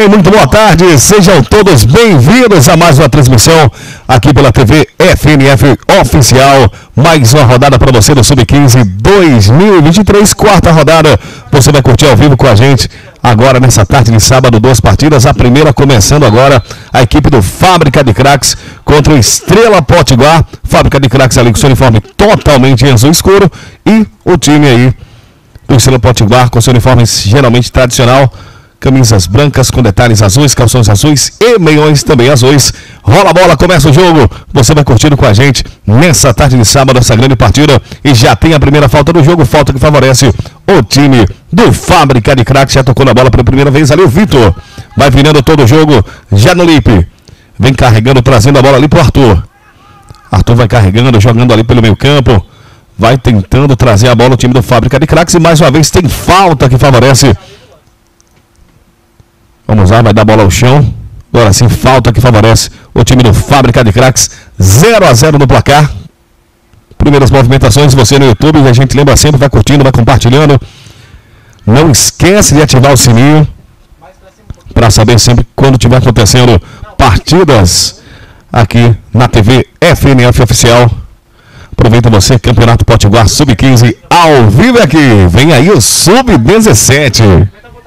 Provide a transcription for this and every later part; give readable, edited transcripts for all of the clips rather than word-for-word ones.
Muito boa tarde, sejam todos bem-vindos a mais uma transmissão aqui pela TV FNF Oficial. Mais uma rodada para você do Sub-15 2023, quarta rodada. Você vai curtir ao vivo com a gente agora nessa tarde de sábado, duas partidas. A primeira começando agora, a equipe do Fábrica de Craques contra o Estrela Potiguar. Fábrica de Craques ali com seu uniforme totalmente em azul escuro e o time aí do Estrela Potiguar com seu uniforme geralmente tradicional. Camisas brancas com detalhes azuis, calções azuis e meiões também azuis. Rola a bola, começa o jogo. Você vai curtindo com a gente nessa tarde de sábado essa grande partida. E já tem a primeira falta do jogo, falta que favorece o time do Fábrica de Craques. Já tocou na bola pela primeira vez ali o Vitor. Vai virando todo o jogo já no Lipe. Vem carregando, trazendo a bola ali pro Arthur. Arthur vai carregando, jogando ali pelo meio campo. Vai tentando trazer a bola o time do Fábrica de Craques. E mais uma vez tem falta que favorece. Vamos lá, vai dar bola ao chão. Agora sim, falta que favorece o time do Fábrica de Craques. 0-0 no placar. Primeiras movimentações, você no YouTube, a gente lembra sempre, vai curtindo, vai compartilhando. Não esquece de ativar o sininho para saber sempre quando estiver acontecendo partidas aqui na TV FNF Oficial. Aproveita você, Campeonato Potiguar Sub-15 ao vivo aqui. Vem aí o Sub-17.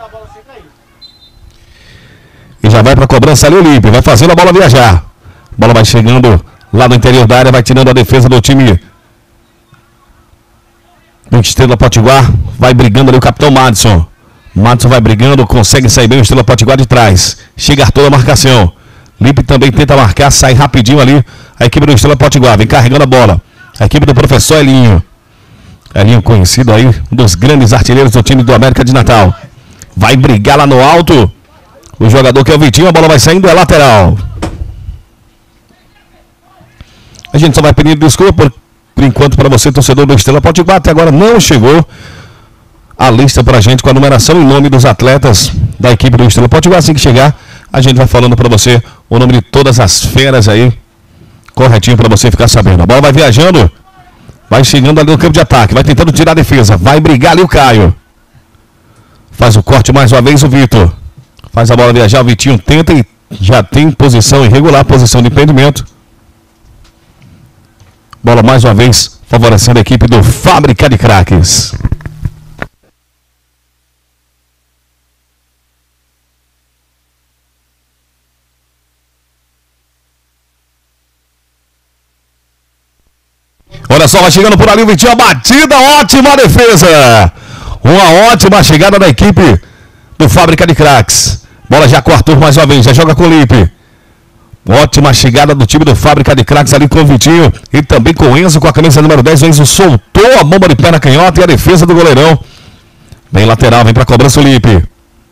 E já vai para a cobrança ali o Lipe, vai fazendo a bola viajar. A bola vai chegando lá no interior da área, vai tirando a defesa do time do Estrela Potiguar. Vai brigando ali o capitão Madison. Madison vai brigando, consegue sair bem o Estrela Potiguar de trás. Chega toda a marcação. Lipe também tenta marcar, sai rapidinho ali. A equipe do Estrela Potiguar vem carregando a bola. A equipe do professor Elinho. Elinho conhecido aí, um dos grandes artilheiros do time do América de Natal. Vai brigar lá no alto. O jogador que é o Vitinho, a bola vai saindo, é lateral. A gente só vai pedindo desculpa por enquanto para você, torcedor do Estrela Potiguar. Até agora não chegou a lista para a gente com a numeração e nome dos atletas da equipe do Estrela Potiguar. Assim que chegar, a gente vai falando para você o nome de todas as feras aí, corretinho para você ficar sabendo. A bola vai viajando, vai chegando ali no campo de ataque, vai tentando tirar a defesa, vai brigar ali o Caio. Faz o corte mais uma vez o Vitor. Faz a bola viajar, o Vitinho tenta e já tem posição irregular, posição de impedimento. Bola mais uma vez favorecendo a equipe do Fábrica de Craques. Olha só, vai chegando por ali o Vitinho, a batida, ótima defesa. Uma ótima chegada da equipe do Fábrica de Craques. Bola já com o Arthur mais uma vez, já joga com o Lipe. Ótima chegada do time do Fábrica de Craques ali com o Vitinho e também com o Enzo com a camisa número 10. O Enzo soltou a bomba de pé na canhota e a defesa do goleirão. Vem lateral, vem pra cobrança o Lipe.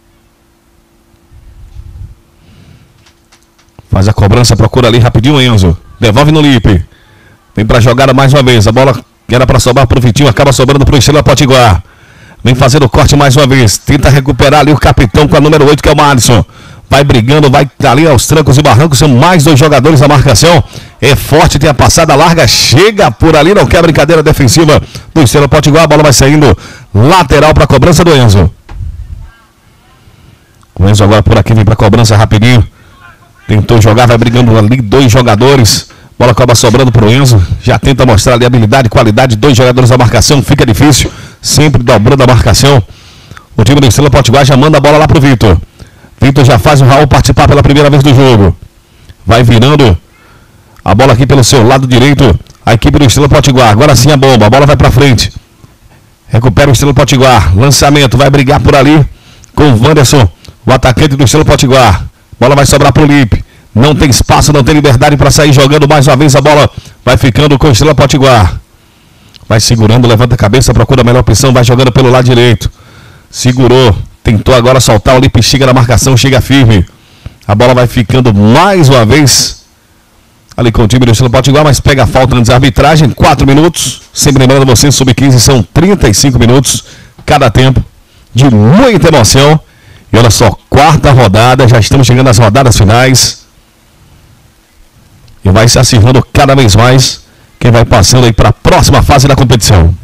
Faz a cobrança, procura ali rapidinho o Enzo. Devolve no Lipe. Vem pra jogada mais uma vez. A bola que era pra sobrar pro Vitinho, acaba sobrando pro Estrela Potiguar. Vem fazendo o corte mais uma vez. Tenta recuperar ali o capitão com a número 8, que é o Madison. Vai brigando, vai ali aos trancos e barrancos. São mais dois jogadores na marcação. É forte, tem a passada larga. Chega por ali, não quer brincadeira defensiva do Estrela Potiguar. A bola vai saindo lateral para a cobrança do Enzo. O Enzo agora por aqui vem para a cobrança rapidinho. Tentou jogar, vai brigando ali dois jogadores. Bola acaba sobrando para o Enzo. Já tenta mostrar ali habilidade, qualidade. Dois jogadores na marcação, fica difícil. Sempre dobrando a marcação. O time do Estrela Potiguar já manda a bola lá pro Vitor. Vitor já faz o Raul participar pela primeira vez do jogo. Vai virando a bola aqui pelo seu lado direito. A equipe do Estrela Potiguar. Agora sim a bomba. A bola vai pra frente. Recupera o Estrela Potiguar. Lançamento. Vai brigar por ali com o Wanderson, o atacante do Estrela Potiguar. Bola vai sobrar pro Lipe. Não tem espaço, não tem liberdade para sair jogando mais uma vez. A bola vai ficando com o Estrela Potiguar. Vai segurando, levanta a cabeça, procura a melhor opção, vai jogando pelo lado direito. Segurou, tentou agora soltar o Lipe, chega na marcação, chega firme. A bola vai ficando mais uma vez ali com o time do Estrela Potiguar, mas pega a falta antes da arbitragem. 4 minutos, sempre lembrando vocês, sub-15 são 35 minutos cada tempo, de muita emoção. E olha só, quarta rodada, já estamos chegando às rodadas finais. E vai se acirrando cada vez mais quem vai passando aí para a próxima fase da competição.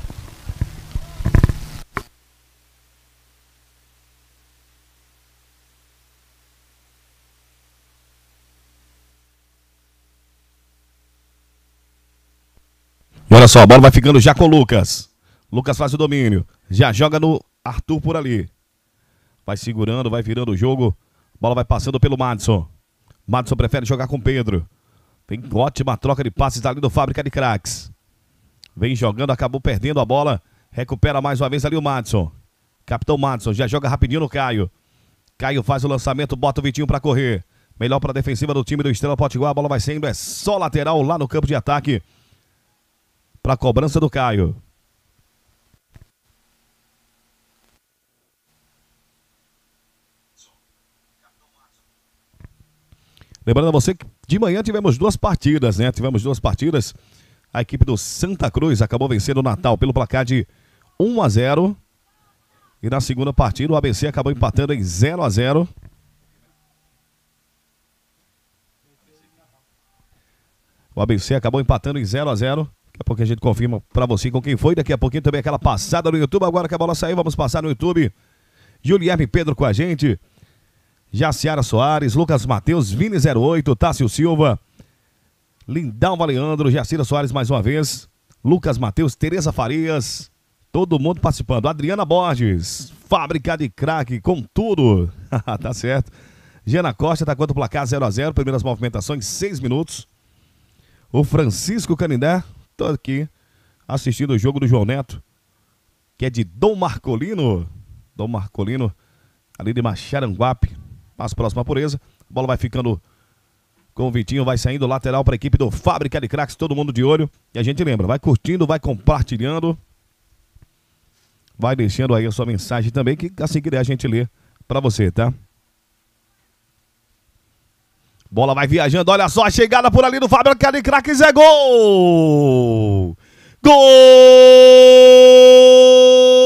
Olha só, a bola vai ficando já com o Lucas. Lucas faz o domínio. Já joga no Arthur por ali. Vai segurando, vai virando o jogo. Bola vai passando pelo Madison. Madison prefere jogar com o Pedro. Tem ótima troca de passes ali do Fábrica de Craques. Vem jogando, acabou perdendo a bola. Recupera mais uma vez ali o Madison. Capitão Madison já joga rapidinho no Caio. Caio faz o lançamento, bota o Vitinho pra correr. Melhor pra defensiva do time do Estrela Potiguar. A bola vai saindo, é só lateral lá no campo de ataque. Pra cobrança do Caio. Lembrando a você que de manhã tivemos duas partidas, né? Tivemos duas partidas. A equipe do Santa Cruz acabou vencendo o Natal pelo placar de 1-0. E na segunda partida o ABC acabou empatando em 0-0. O ABC acabou empatando em 0-0. Daqui a pouco a gente confirma pra você com quem foi. Daqui a pouquinho também aquela passada no YouTube. Agora que a bola saiu, vamos passar no YouTube. Juliane Pedro com a gente. Jaciara Soares, Lucas Matheus, Vini08, Tássio Silva, Lindalva Leandro, Jacira Soares mais uma vez, Lucas Matheus, Tereza Farias, todo mundo participando. Adriana Borges, Fábrica de Craque, com tudo. Tá certo. Jana Costa tá quanto o placar 0-0, primeiras movimentações, 6 minutos. O Francisco Canindé, tô aqui assistindo o jogo do João Neto, que é de Dom Marcolino. Dom Marcolino, ali de Macharanguape. Mais próxima pureza, a bola vai ficando com o Vitinho, vai saindo lateral para a equipe do Fábrica de Craques, todo mundo de olho. E a gente lembra, vai curtindo, vai compartilhando, vai deixando aí a sua mensagem também, que assim que der a gente lê para você, tá? Bola vai viajando, olha só a chegada por ali do Fábrica de Craques, é gol! Gol!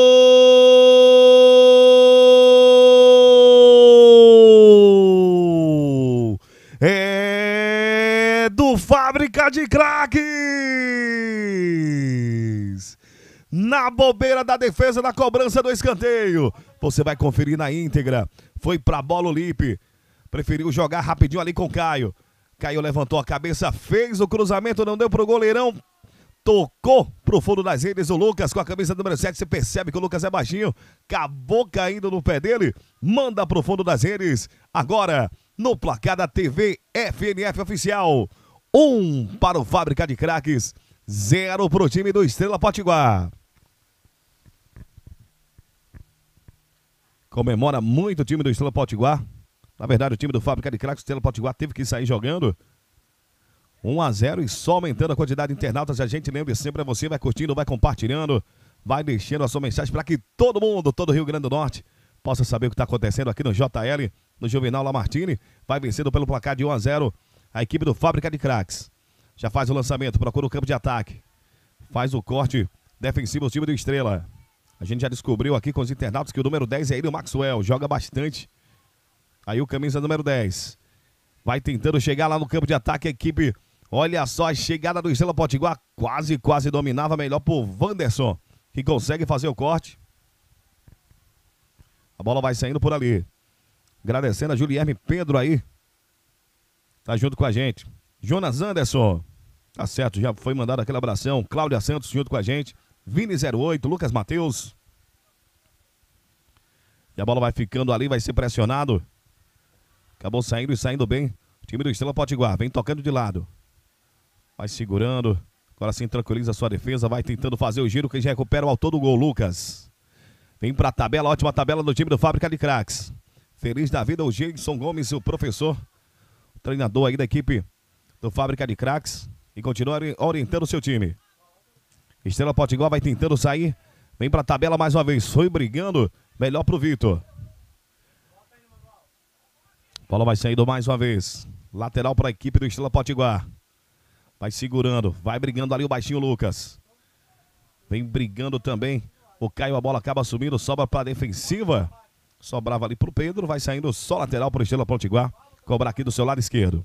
É do Fábrica de Craques! Na bobeira da defesa, na cobrança do escanteio. Você vai conferir na íntegra. Foi pra bola o Lipe. Preferiu jogar rapidinho ali com o Caio. Caio levantou a cabeça, fez o cruzamento, não deu pro goleirão. Tocou pro fundo das redes o Lucas com a camisa número 7. Você percebe que o Lucas é baixinho. Acabou caindo no pé dele. Manda pro fundo das redes. Agora, no placar da TV FNF Oficial. 1 para o Fábrica de Craques. 0 pro time do Estrela Potiguar. Comemora muito o time do Estrela Potiguar. Na verdade, o time do Fábrica de Craques, o Estrela Potiguar, teve que sair jogando. 1-0 e só aumentando a quantidade de internautas. A gente lembra sempre, você vai curtindo, vai compartilhando, vai deixando a sua mensagem para que todo mundo, todo o Rio Grande do Norte, possa saber o que está acontecendo aqui no JL, no Juvenal Lamartine. Vai vencendo pelo placar de 1-0 a equipe do Fábrica de Craques. Já faz o lançamento, procura o campo de ataque. Faz o corte defensivo o time do Estrela. A gente já descobriu aqui com os internautas que o número 10 é ele, o Maxwell. Joga bastante. Aí o camisa número 10. Vai tentando chegar lá no campo de ataque a equipe. Olha só a chegada do Estrela Potiguar. Quase dominava, melhor por Wanderson, que consegue fazer o corte. A bola vai saindo por ali. Agradecendo a Juliane Pedro aí. Tá junto com a gente. Jonas Anderson. Tá certo, já foi mandado aquele abração. Cláudia Santos junto com a gente. Vini08, Lucas Matheus. E a bola vai ficando ali, vai ser pressionado. Acabou saindo e saindo bem. O time do Estrela Potiguar vem tocando de lado. Vai segurando. Agora sim tranquiliza a sua defesa. Vai tentando fazer o giro. Quem já recupera o autor do gol, Lucas. Vem pra tabela, ótima tabela do time do Fábrica de Craques. Feliz da vida o Jason Gomes, o professor, o treinador aí da equipe do Fábrica de Craques. E continua orientando o seu time. Estrela Potiguar vai tentando sair. Vem pra tabela mais uma vez. Foi brigando. Melhor pro Vitor. Bola vai saindo mais uma vez. Lateral para a equipe do Estrela Potiguar. Vai segurando. Vai brigando ali o baixinho Lucas. Vem brigando também. O Caio, a bola acaba subindo. Sobra para a defensiva. Sobrava ali pro Pedro. Vai saindo só lateral para o Estrela Potiguar. Cobrar aqui do seu lado esquerdo.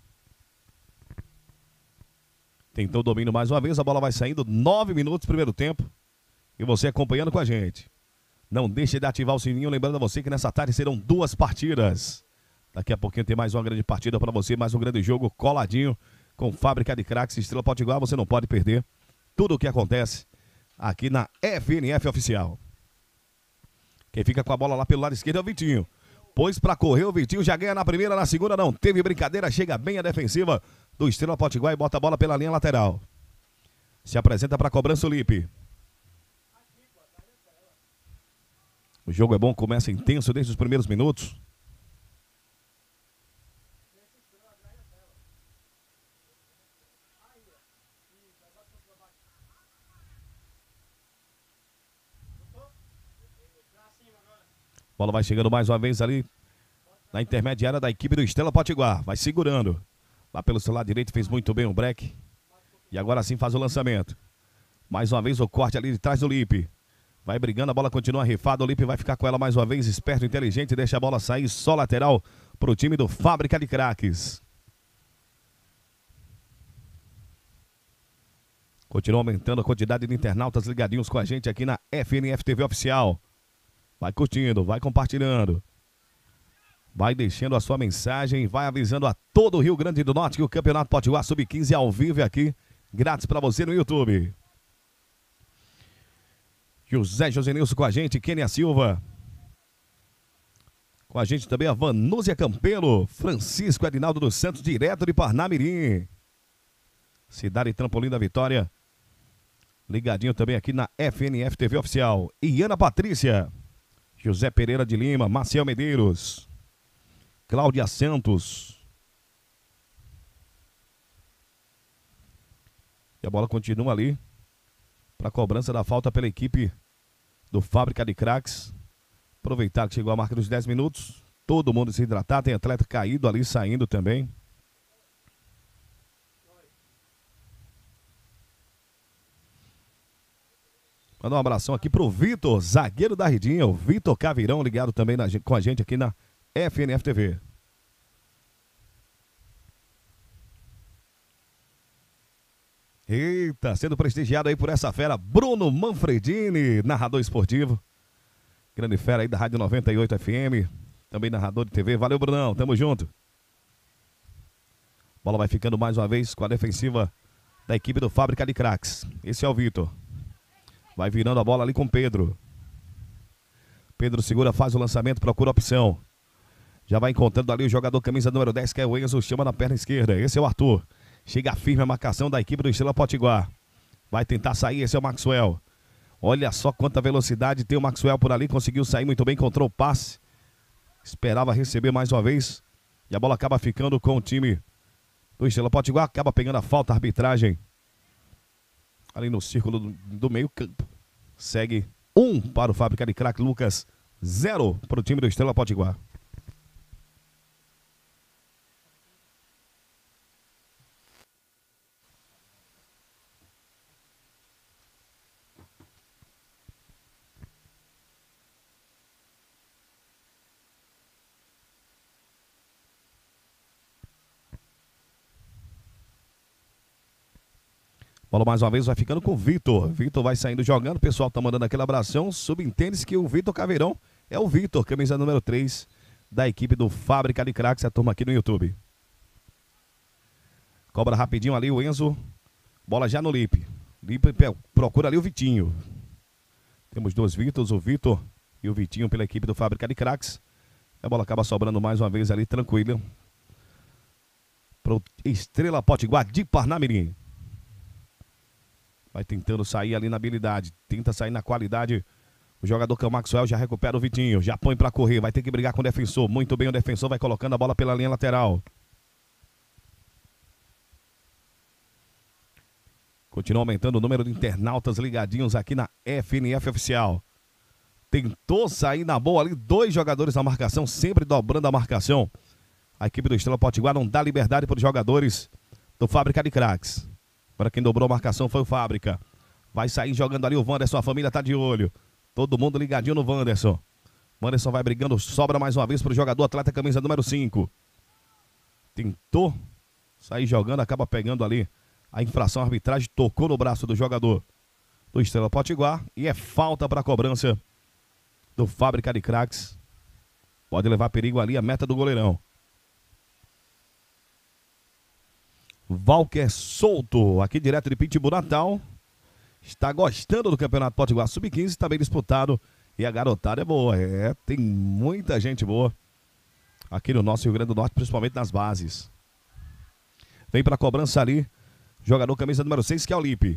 Tentou o domínio mais uma vez. A bola vai saindo. 9 minutos primeiro tempo. E você acompanhando com a gente. Não deixe de ativar o sininho. Lembrando a você que nessa tarde serão 2 partidas. Daqui a pouquinho tem mais uma grande partida para você, mais um grande jogo coladinho com Fábrica de Craques, Estrela Potiguar. Você não pode perder. tudo o que acontece aqui na FNF Oficial. Quem fica com a bola lá pelo lado esquerdo é o Vitinho. Pôs pra correr, o Vitinho já ganha na primeira, na segunda não teve brincadeira, chega bem a defensiva do Estrela Potiguar e bota a bola pela linha lateral. Se apresenta pra cobrança o Lipe. O jogo é bom, começa intenso desde os primeiros minutos. Bola vai chegando mais uma vez ali na intermediária da equipe do Estrela Potiguar. Vai segurando. Lá pelo seu lado direito fez muito bem o break. E agora sim faz o lançamento. Mais uma vez o corte ali de trás do Lipe. Vai brigando, a bola continua rifada. O Lipe vai ficar com ela mais uma vez. Esperto, inteligente, deixa a bola sair só lateral para o time do Fábrica de Craques. Continua aumentando a quantidade de internautas ligadinhos com a gente aqui na FNF TV Oficial. Vai curtindo, vai compartilhando. Vai deixando a sua mensagem, vai avisando a todo o Rio Grande do Norte que o Campeonato Potiguar Sub-15 ao vivo aqui, grátis para você no YouTube. José Josenilson com a gente, Kênia Silva. Com a gente também a Vanúzia Campelo, Francisco Edinaldo dos Santos, direto de Parnamirim. Cidade Trampolim da Vitória. Ligadinho também aqui na FNF TV Oficial. E Ana Patrícia. José Pereira de Lima, Maciel Medeiros, Cláudia Santos. E a bola continua ali para a cobrança da falta pela equipe do Fábrica de Craques. Aproveitar que chegou a marca dos 10 minutos. Todo mundo se hidratar, tem atleta caído ali, saindo também. Mandar um abração aqui pro Vitor, zagueiro da Ridinha, o Vitor Cavirão, ligado também com a gente aqui na FNF TV. Eita, sendo prestigiado aí por essa fera, Bruno Manfredini, narrador esportivo. Grande fera aí da Rádio 98 FM, também narrador de TV. Valeu, Brunão, tamo junto. Bola vai ficando mais uma vez com a defensiva da equipe do Fábrica de Craques. Esse é o Vitor. Vai virando a bola ali com Pedro. Pedro segura, faz o lançamento, procura a opção. Já vai encontrando ali o jogador camisa número 10, que é o Enzo, chama na perna esquerda. Esse é o Arthur. Chega firme a marcação da equipe do Estrela Potiguar. Vai tentar sair, esse é o Maxwell. Olha só quanta velocidade tem o Maxwell por ali. Conseguiu sair muito bem, encontrou o passe. Esperava receber mais uma vez. E a bola acaba ficando com o time do Estrela Potiguar. Acaba pegando a falta, a arbitragem ali no círculo do meio campo. Segue 1 para o Fábrica de Craques, Lucas 0 para o time do Estrela Potiguar. Bola mais uma vez vai ficando com o Vitor. Vitor vai saindo jogando. O pessoal tá mandando aquele abração. Subentende-se que o Vitor Caveirão é o Vitor, camisa número 3 da equipe do Fábrica de Craques. A turma aqui no YouTube. Cobra rapidinho ali o Enzo. Bola já no Lipe. Lipe procura ali o Vitinho. Temos dois Vitors, o Vitor e o Vitinho pela equipe do Fábrica de Craques. A bola acaba sobrando mais uma vez ali, tranquila, pro Estrela Potiguar de Parnamirim. Vai tentando sair ali na habilidade. Tenta sair na qualidade. O jogador que é o Maxwell já recupera o Vitinho. Já põe pra correr. Vai ter que brigar com o defensor. Muito bem o defensor. Vai colocando a bola pela linha lateral. Continua aumentando o número de internautas ligadinhos aqui na FNF Oficial. Tentou sair na boa ali. 2 jogadores na marcação. Sempre dobrando a marcação. A equipe do Estrela Potiguar não dá liberdade para os jogadores do Fábrica de Craques. Para quem dobrou a marcação foi o Fábrica. Vai sair jogando ali o Wanderson. A família tá de olho. Todo mundo ligadinho no Wanderson. Wanderson vai brigando. Sobra mais uma vez para o jogador atleta camisa número 5. Tentou sair jogando. Acaba pegando ali a infração. A arbitragem tocou no braço do jogador do Estrela Potiguar. E é falta para a cobrança do Fábrica de Craques. Pode levar perigo ali a meta do goleirão. Valquer Souto, aqui direto de Pitbull, Natal. está gostando do Campeonato Potiguar Sub-15, também disputado. E a garotada é boa, tem muita gente boa aqui no nosso Rio Grande do Norte, principalmente nas bases. Vem para a cobrança ali, jogador camisa número 6, que é o Lipe.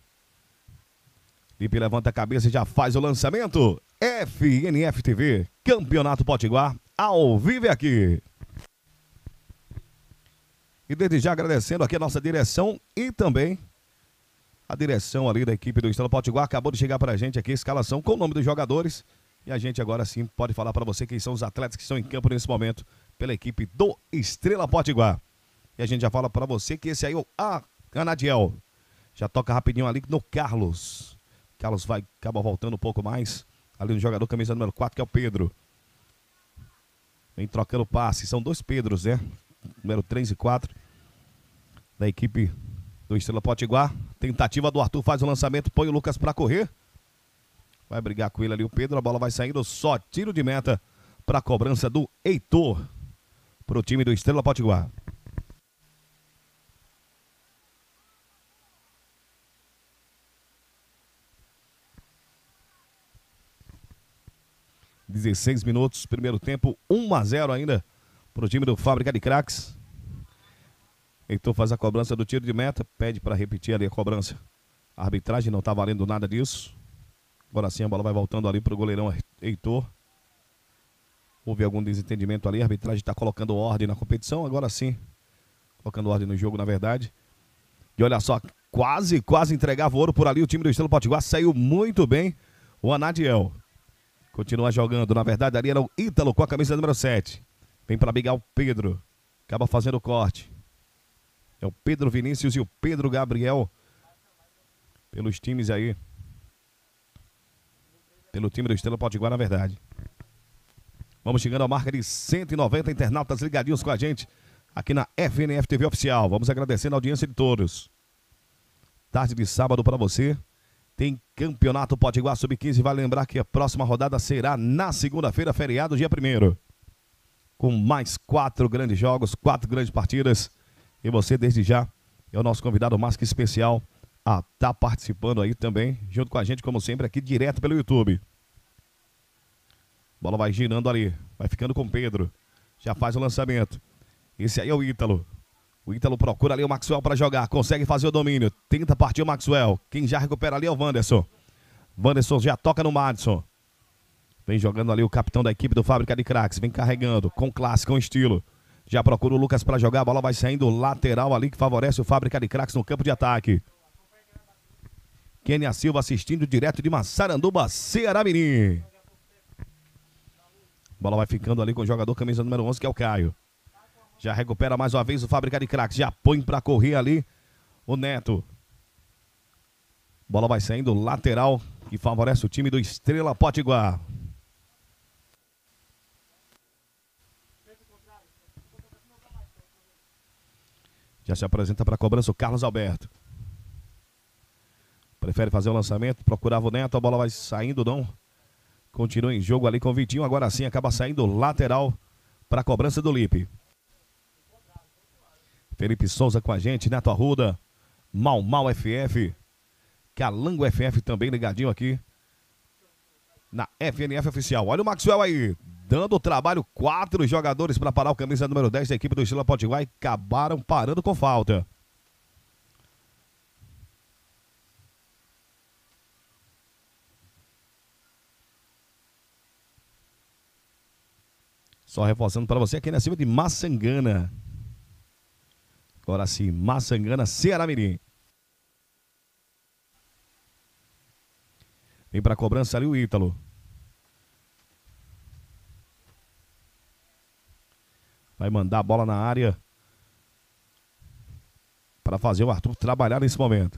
Lipe levanta a cabeça e já faz o lançamento. FNF TV, Campeonato Potiguar, ao vivo aqui. E desde já agradecendo aqui a nossa direção e também a direção ali da equipe do Estrela Potiguar. Acabou de chegar pra gente aqui a escalação com o nome dos jogadores. E a gente agora sim pode falar pra você quem são os atletas que estão em campo nesse momento pela equipe do Estrela Potiguar. E a gente já fala pra você que esse aí é o Anadiel. Já toca rapidinho ali no Carlos. Carlos vai acabar voltando um pouco mais ali no jogador camisa número 4, que é o Pedro. Vem trocando passe. São dois Pedros, né? Número 3 e 4 da equipe do Estrela Potiguar. Tentativa do Arthur, faz o lançamento, põe o Lucas pra correr. Vai brigar com ele ali o Pedro, a bola vai saindo, só tiro de meta pra cobrança do Heitor, pro time do Estrela Potiguar. (16 minutos, primeiro tempo, 1-0 ainda pro time do Fábrica de Craques. Heitor faz a cobrança do tiro de meta, pede para repetir ali a cobrança. A arbitragem não tá valendo nada disso. Agora sim a bola vai voltando ali pro goleirão Heitor. Houve algum desentendimento ali, a arbitragem está colocando ordem na competição, agora sim. Colocando ordem no jogo, na verdade. E olha só, quase entregava ouro por ali o time do Estrela Potiguar, saiu muito bem o Anadiel. Continua jogando, na verdade ali era o Ítalo com a camisa número 7. Vem para brigar o Pedro, acaba fazendo o corte. É o Pedro Vinícius e o Pedro Gabriel. Pelos times aí. Pelo time do Estrela Potiguar, na verdade. Vamos chegando à marca de 190 internautas ligadinhos com a gente. Aqui na FNF TV Oficial. Vamos agradecendo a audiência de todos. Tarde de sábado para você. Tem Campeonato Potiguar Sub-15. Vale lembrar que a próxima rodada será na segunda-feira, feriado, dia 1º. Com mais 4 grandes jogos, 4 grandes partidas. E você, desde já, é o nosso convidado mais que especial a estar participando aí também, junto com a gente, como sempre, aqui direto pelo YouTube. Bola vai girando ali, vai ficando com o Pedro. Já faz o lançamento. Esse aí é o Ítalo. O Ítalo procura ali o Maxwell para jogar, consegue fazer o domínio. Tenta partir o Maxwell. Quem já recupera ali é o Wanderson. Wanderson já toca no Madison. Vem jogando ali o capitão da equipe do Fábrica de Craques. Vem carregando, com classe, com estilo. Já procura o Lucas para jogar, a bola vai saindo lateral ali, que favorece o Fábrica de Craques no campo de ataque. Kênia Silva assistindo direto de Massaranduba, Ceará Mirim. Bola vai ficando ali com o jogador camisa número 11, que é o Caio. Já recupera mais uma vez o Fábrica de Craques, já põe para correr ali o Neto. Bola vai saindo lateral, que favorece o time do Estrela Potiguar. Já se apresenta para a cobrança o Carlos Alberto. Prefere fazer o lançamento, procurava o Neto, a bola vai saindo, não. Continua em jogo ali com o Vitinho, agora sim acaba saindo lateral para a cobrança do Lipe. Felipe Souza com a gente, Neto Arruda, Mal FF, Calango FF também ligadinho aqui na FNF Oficial. Olha o Maxwell aí, dando trabalho, 4 jogadores para parar o camisa número 10 da equipe do Estrela Potiguar e acabaram parando com falta. Só reforçando para você aqui na cima de Massangana. Agora sim, Massangana, Ceará Mirim. Vem para a cobrança ali o Ítalo. Vai mandar a bola na área para fazer o Arthur trabalhar nesse momento.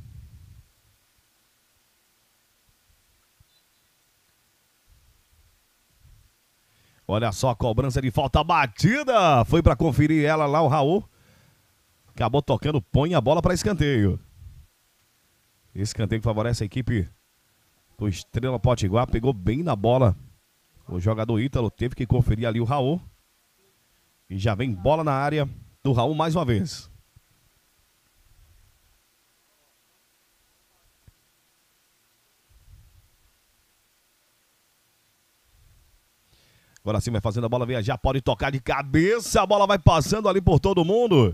Olha só a cobrança de falta batida. Foi para conferir ela lá o Raul. Acabou tocando, põe a bola para escanteio. Escanteio que favorece a equipe do Estrela Potiguar. Pegou bem na bola. O jogador Ítalo teve que conferir ali o Raul. E já vem bola na área do Raul mais uma vez. Agora sim vai fazendo a bola viajar, pode tocar de cabeça, a bola vai passando ali por todo mundo.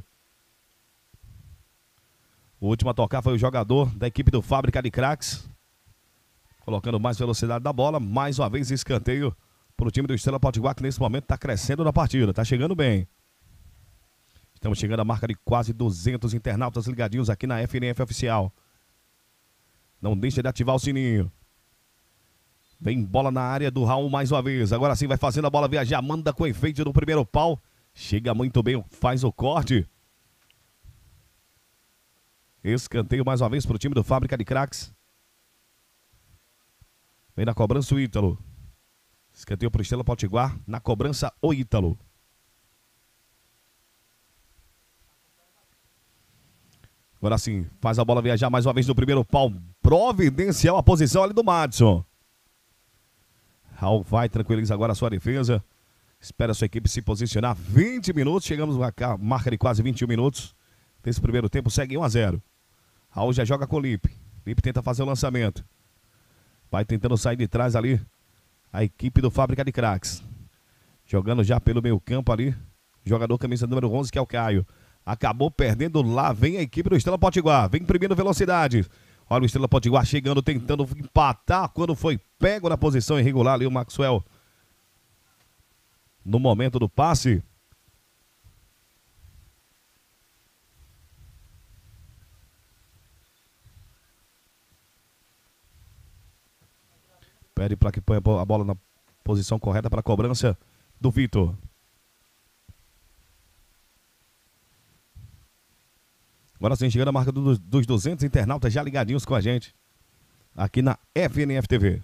O último a tocar foi o jogador da equipe do Fábrica de Craques. Colocando mais velocidade da bola, mais uma vez escanteio para o time do Estrela Potiguar, que nesse momento está crescendo na partida, está chegando bem. Estamos chegando à marca de quase 200 internautas ligadinhos aqui na FNF Oficial. Não deixa de ativar o sininho. Vem bola na área do Raul mais uma vez. Agora sim vai fazendo a bola viajar. Manda com efeito no primeiro pau. Chega muito bem, faz o corte. Escanteio mais uma vez para o time do Fábrica de Craques. Vem na cobrança o Ítalo. Escanteio para o Estrela Potiguar. Na cobrança o Ítalo. Agora sim, faz a bola viajar mais uma vez no primeiro pau. Providencial a posição ali do Madison. Raul vai, tranquiliza agora a sua defesa. Espera a sua equipe se posicionar. 20 minutos, chegamos a marca de quase 21 minutos. Desse primeiro tempo, segue 1-0. Raul já joga com o Lipe. Lipe tenta fazer o lançamento. Vai tentando sair de trás ali a equipe do Fábrica de Craques. Jogando já pelo meio campo ali. Jogador camisa número 11, que é o Caio. Acabou perdendo lá, vem a equipe do Estrela Potiguar, vem imprimindo velocidade. Olha o Estrela Potiguar chegando, tentando empatar quando foi pego na posição irregular ali o Maxwell. No momento do passe. Pede para que ponha a bola na posição correta para a cobrança do Vitor. Agora sim, chegando a marca dos 200 internautas já ligadinhos com a gente. Aqui na FNF TV.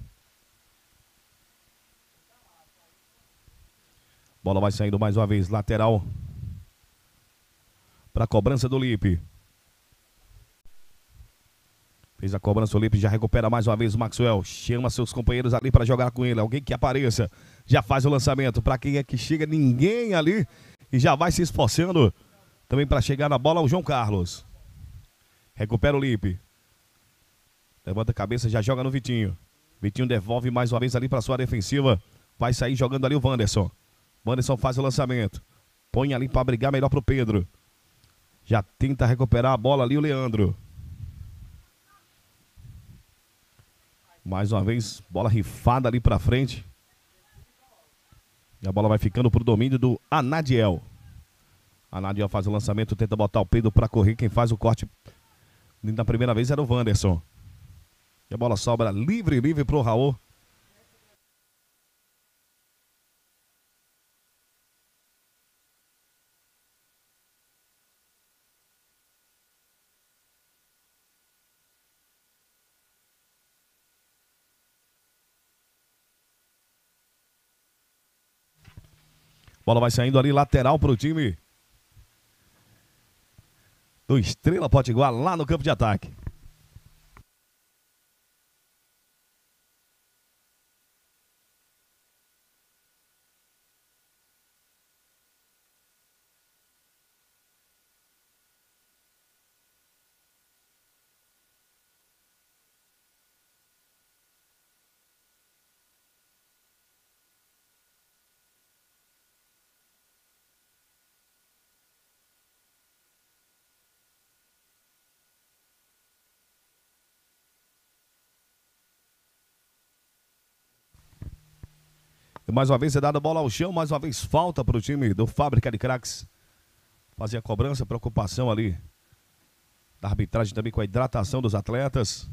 Bola vai saindo mais uma vez. Lateral. Para a cobrança do Lipe. Fez a cobrança, o Lipe já recupera mais uma vez o Maxwell. Chama seus companheiros ali para jogar com ele. Alguém que apareça. Já faz o lançamento. Para quem é que chega, ninguém ali. E já vai se esforçando. Também para chegar na bola o João Carlos. Recupera o Lipe. Levanta a cabeça, já joga no Vitinho. Vitinho devolve mais uma vez ali para sua defensiva. Vai sair jogando ali o Wanderson. Wanderson faz o lançamento. Põe ali para brigar melhor para o Pedro. Já tenta recuperar a bola ali o Leandro. Mais uma vez, bola rifada ali para frente. E a bola vai ficando para o domínio do Anadiel. Anadiel faz o lançamento, tenta botar o Pedro para correr. Quem faz o corte na primeira vez era o Wanderson. E a bola sobra livre para o Raul. Bola vai saindo ali lateral para o time do Estrela Potiguar lá no campo de ataque. E mais uma vez é dada a bola ao chão, mais uma vez falta para o time do Fábrica de Craques. Fazer a cobrança, preocupação ali da arbitragem também com a hidratação dos atletas.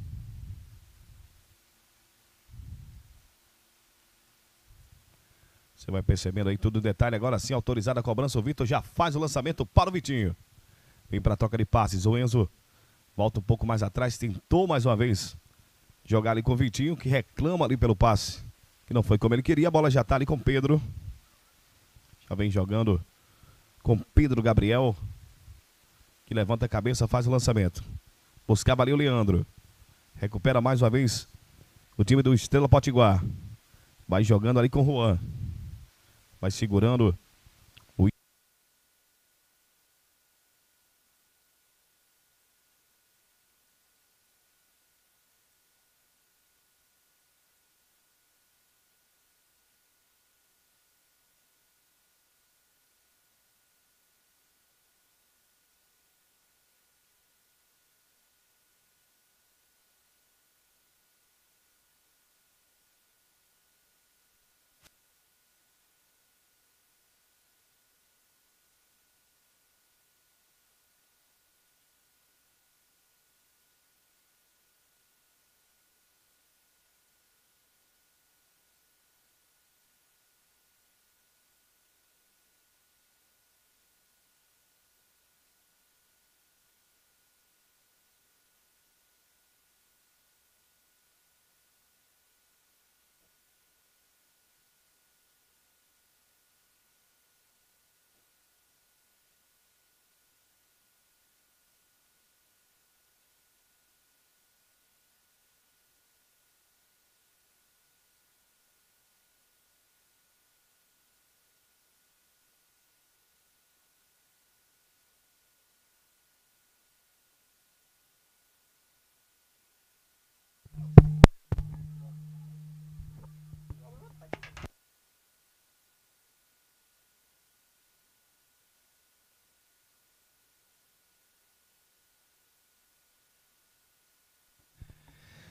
Você vai percebendo aí tudo em detalhe. Agora sim, autorizada a cobrança, o Vitor já faz o lançamento para o Vitinho. Vem para a troca de passes, o Enzo volta um pouco mais atrás, tentou mais uma vez jogar ali com o Vitinho, que reclama ali pelo passe, que não foi como ele queria. A bola já está ali com o Pedro. Já vem jogando com Pedro Gabriel, que levanta a cabeça, faz o lançamento. Buscava ali o Leandro. Recupera mais uma vez o time do Estrela Potiguar. Vai jogando ali com o Juan. Vai segurando o...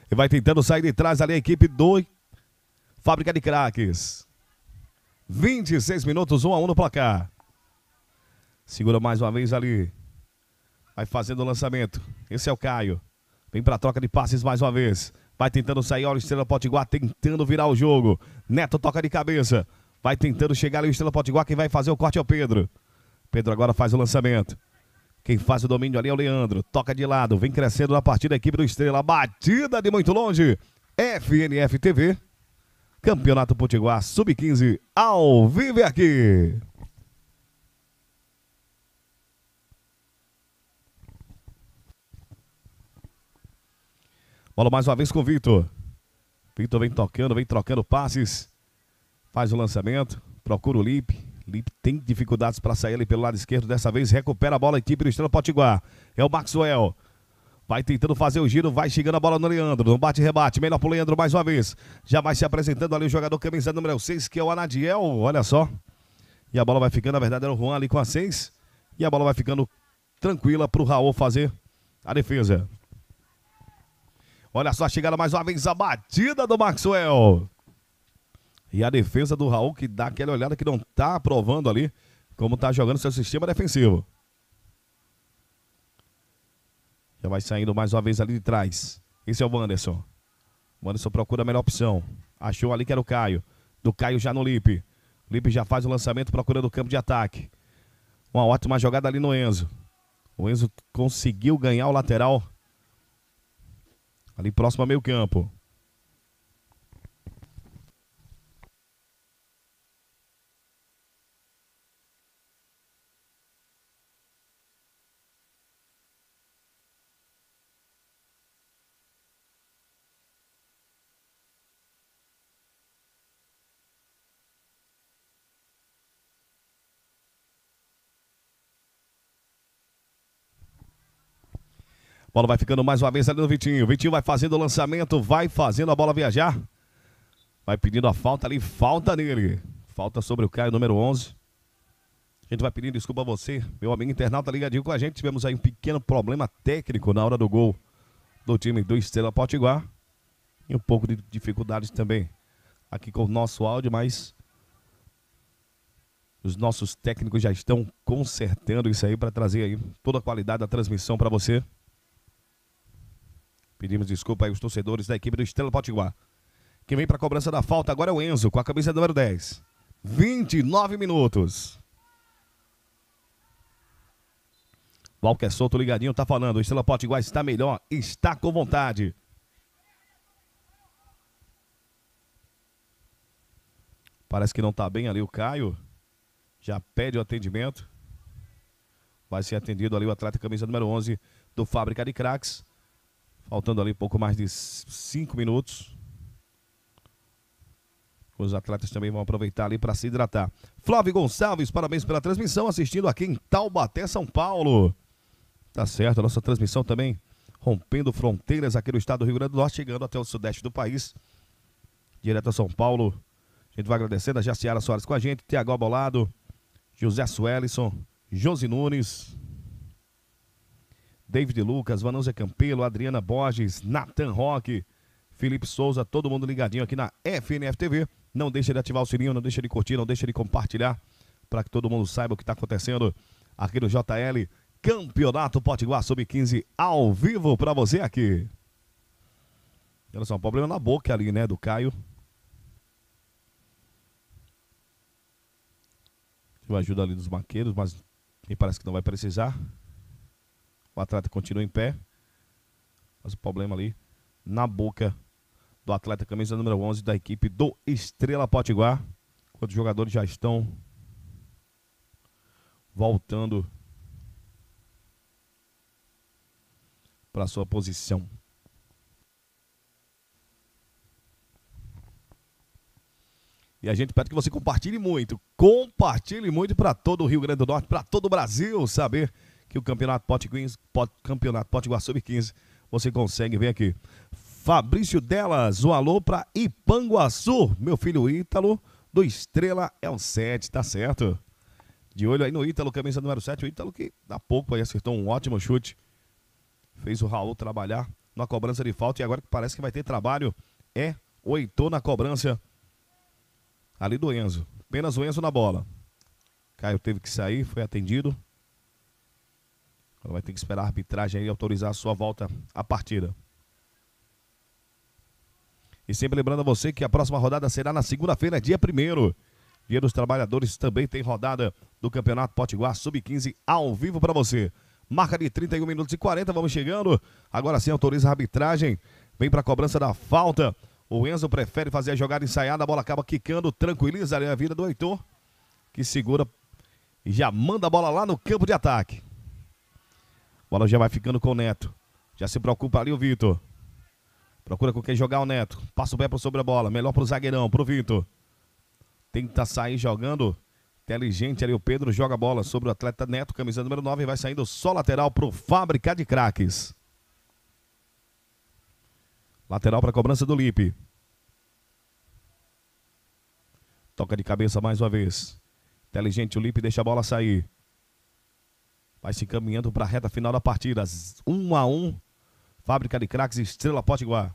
E vai tentando sair de trás ali a equipe do Fábrica de Craques. 26 minutos, 1-1 no placar. Segura mais uma vez ali. Vai fazendo o lançamento. Esse é o Caio. Vem pra troca de passes mais uma vez. Vai tentando sair, olha o Estrela Potiguar tentando virar o jogo. Neto toca de cabeça. Vai tentando chegar ali o Estrela Potiguar. Quem vai fazer o corte é o Pedro. Pedro agora faz o lançamento. Quem faz o domínio ali é o Leandro. Toca de lado, vem crescendo na partida a equipe do Estrela. Batida de muito longe. FNF TV. Campeonato Potiguar Sub-15 ao vivo aqui. Bola mais uma vez com o Vitor. Vitor vem tocando, vem trocando passes. Faz o lançamento. Procura o Lipe. Lipe tem dificuldades para sair ali pelo lado esquerdo. Dessa vez recupera a bola a equipe do Estrela Potiguar. É o Maxwell. Vai tentando fazer o giro, vai chegando a bola no Leandro. No bate-rebate, melhor pro Leandro mais uma vez. Já vai se apresentando ali o jogador camisa número 6, que é o Anadiel. Olha só. E a bola vai ficando, na verdade era o Juan ali com a 6. E a bola vai ficando tranquila pro Raul fazer a defesa. Olha só a chegada mais uma vez, a batida do Maxwell. E a defesa do Raul, que dá aquela olhada que não tá aprovando ali como tá jogando seu sistema defensivo. Já vai saindo mais uma vez ali de trás. Esse é o Wanderson. O Wanderson procura a melhor opção. Achou ali que era o Caio. Do Caio já no Lipe. O Lipe já faz o lançamento procurando o campo de ataque. Uma ótima jogada ali no Enzo. O Enzo conseguiu ganhar o lateral ali próximo ao meio campo. A bola vai ficando mais uma vez ali no Vitinho. O Vitinho vai fazendo o lançamento, vai fazendo a bola viajar. Vai pedindo a falta ali, falta nele. Falta sobre o Caio, número 11. A gente vai pedindo desculpa a você, meu amigo internauta ligadinho com a gente. Tivemos aí um pequeno problema técnico na hora do gol do time do Estrela Potiguar. E um pouco de dificuldades também aqui com o nosso áudio, mas os nossos técnicos já estão consertando isso aí para trazer aí toda a qualidade da transmissão para você. Pedimos desculpa aí aos torcedores da equipe do Estrela Potiguar. Quem vem para a cobrança da falta agora é o Enzo, com a camisa número 10. 29 minutos. Walker Souto ligadinho, tá falando. O Estrela Potiguar está melhor, está com vontade. Parece que não tá bem ali o Caio. Já pede o atendimento. Vai ser atendido ali o atleta camisa número 11 do Fábrica de Craques. Faltando ali pouco mais de 5 minutos. Os atletas também vão aproveitar ali para se hidratar. Flávio Gonçalves, parabéns pela transmissão, assistindo aqui em Taubaté, São Paulo. Tá certo, a nossa transmissão também rompendo fronteiras aqui no estado do Rio Grande do Norte, chegando até o sudeste do país. Direto a São Paulo. A gente vai agradecendo a Jaciara Soares com a gente, Tiago Abolado, José Suelison, Josi Nunes, David Lucas, Vanúzia Campelo, Adriana Borges, Nathan Roque, Felipe Souza, todo mundo ligadinho aqui na FNF TV. Não deixa de ativar o sininho, não deixa de curtir, não deixa de compartilhar, para que todo mundo saiba o que está acontecendo aqui no JL Campeonato Potiguar Sub-15 ao vivo para você aqui. Olha só, um problema na boca ali, né, do Caio. Tive ajuda ali dos maqueiros, mas me parece que não vai precisar. O atleta continua em pé. Mas o problema ali na boca do atleta camisa número 11 da equipe do Estrela Potiguar. Enquanto os jogadores já estão voltando para a sua posição. E a gente pede que você compartilhe muito para todo o Rio Grande do Norte, para todo o Brasil saber que o Campeonato Potiguar Sub-15 você consegue ver aqui. Fabrício Delas, um alô para Ipanguaçu, meu filho Ítalo, do Estrela é um 7, tá certo? De olho aí no Ítalo, camisa número 7, o Ítalo que há pouco aí acertou um ótimo chute. Fez o Raul trabalhar na cobrança de falta. E agora que parece que vai ter trabalho é o Heitor na cobrança ali do Enzo. Apenas o Enzo na bola. Caio teve que sair, foi atendido. Agora vai ter que esperar a arbitragem aí autorizar a sua volta à partida. E sempre lembrando a você que a próxima rodada será na segunda-feira, dia 1º. Dia dos Trabalhadores, também tem rodada do Campeonato Potiguar Sub-15 ao vivo para você. Marca de 31 minutos e 40, vamos chegando. Agora sim autoriza a arbitragem. Vem para a cobrança da falta. O Enzo prefere fazer a jogada ensaiada, a bola acaba quicando, tranquiliza ali a vida do Heitor, que segura e já manda a bola lá no campo de ataque. A bola já vai ficando com o Neto. Já se preocupa ali o Vitor. Procura com quem jogar o Neto. Passa o pé por sobre a bola. Melhor pro zagueirão, pro Vitor. Tenta sair jogando. Inteligente ali o Pedro. Joga a bola sobre o atleta Neto. Camisa número 9. Vai saindo só lateral pro Fábrica de Craques. Lateral para cobrança do Lipe. Toca de cabeça mais uma vez. Inteligente o Lipe. Deixa a bola sair. Vai se encaminhando para a reta final da partida. 1-1. Fábrica de Craques, Estrela Potiguar.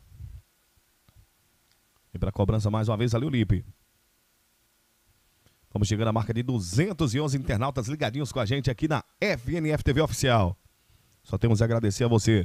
E para a cobrança mais uma vez ali o Lipe. Vamos chegando à marca de 211 internautas ligadinhos com a gente aqui na FNF TV Oficial. Só temos a agradecer a você.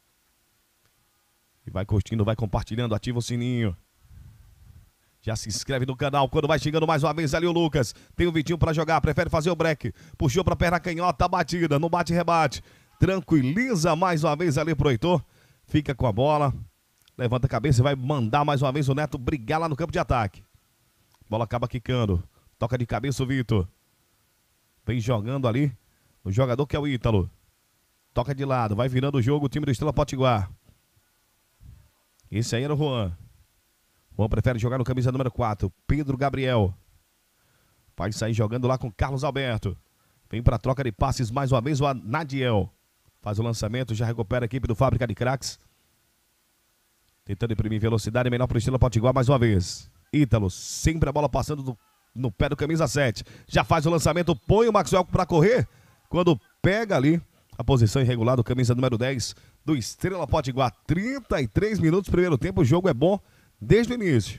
E vai curtindo, vai compartilhando, ativa o sininho. Já se inscreve no canal. Quando vai chegando mais uma vez ali o Lucas. Tem o Vitinho para jogar, prefere fazer o break. Puxou para a perna canhota, batida, no bate-rebate. Tranquiliza mais uma vez ali pro Heitor. Fica com a bola. Levanta a cabeça e vai mandar mais uma vez o Neto brigar lá no campo de ataque. Bola acaba quicando. Toca de cabeça o Vitor. Vem jogando ali o jogador que é o Ítalo. Toca de lado, vai virando o jogo o time do Estrela Potiguar. Esse aí era o Juan. Juan prefere jogar no camisa número 4. Pedro Gabriel. Vai sair jogando lá com Carlos Alberto. Vem para troca de passes mais uma vez o Nadiel. Faz o lançamento, já recupera a equipe do Fábrica de Craques. Tentando imprimir velocidade, melhor para o Estrela Potiguar mais uma vez. Ítalo, sempre a bola passando no pé do camisa 7. Já faz o lançamento, põe o Maxwell para correr. Quando pega ali a posição irregular do camisa número 10 do Estrela Potiguar. 33 minutos, primeiro tempo, o jogo é bom desde o início.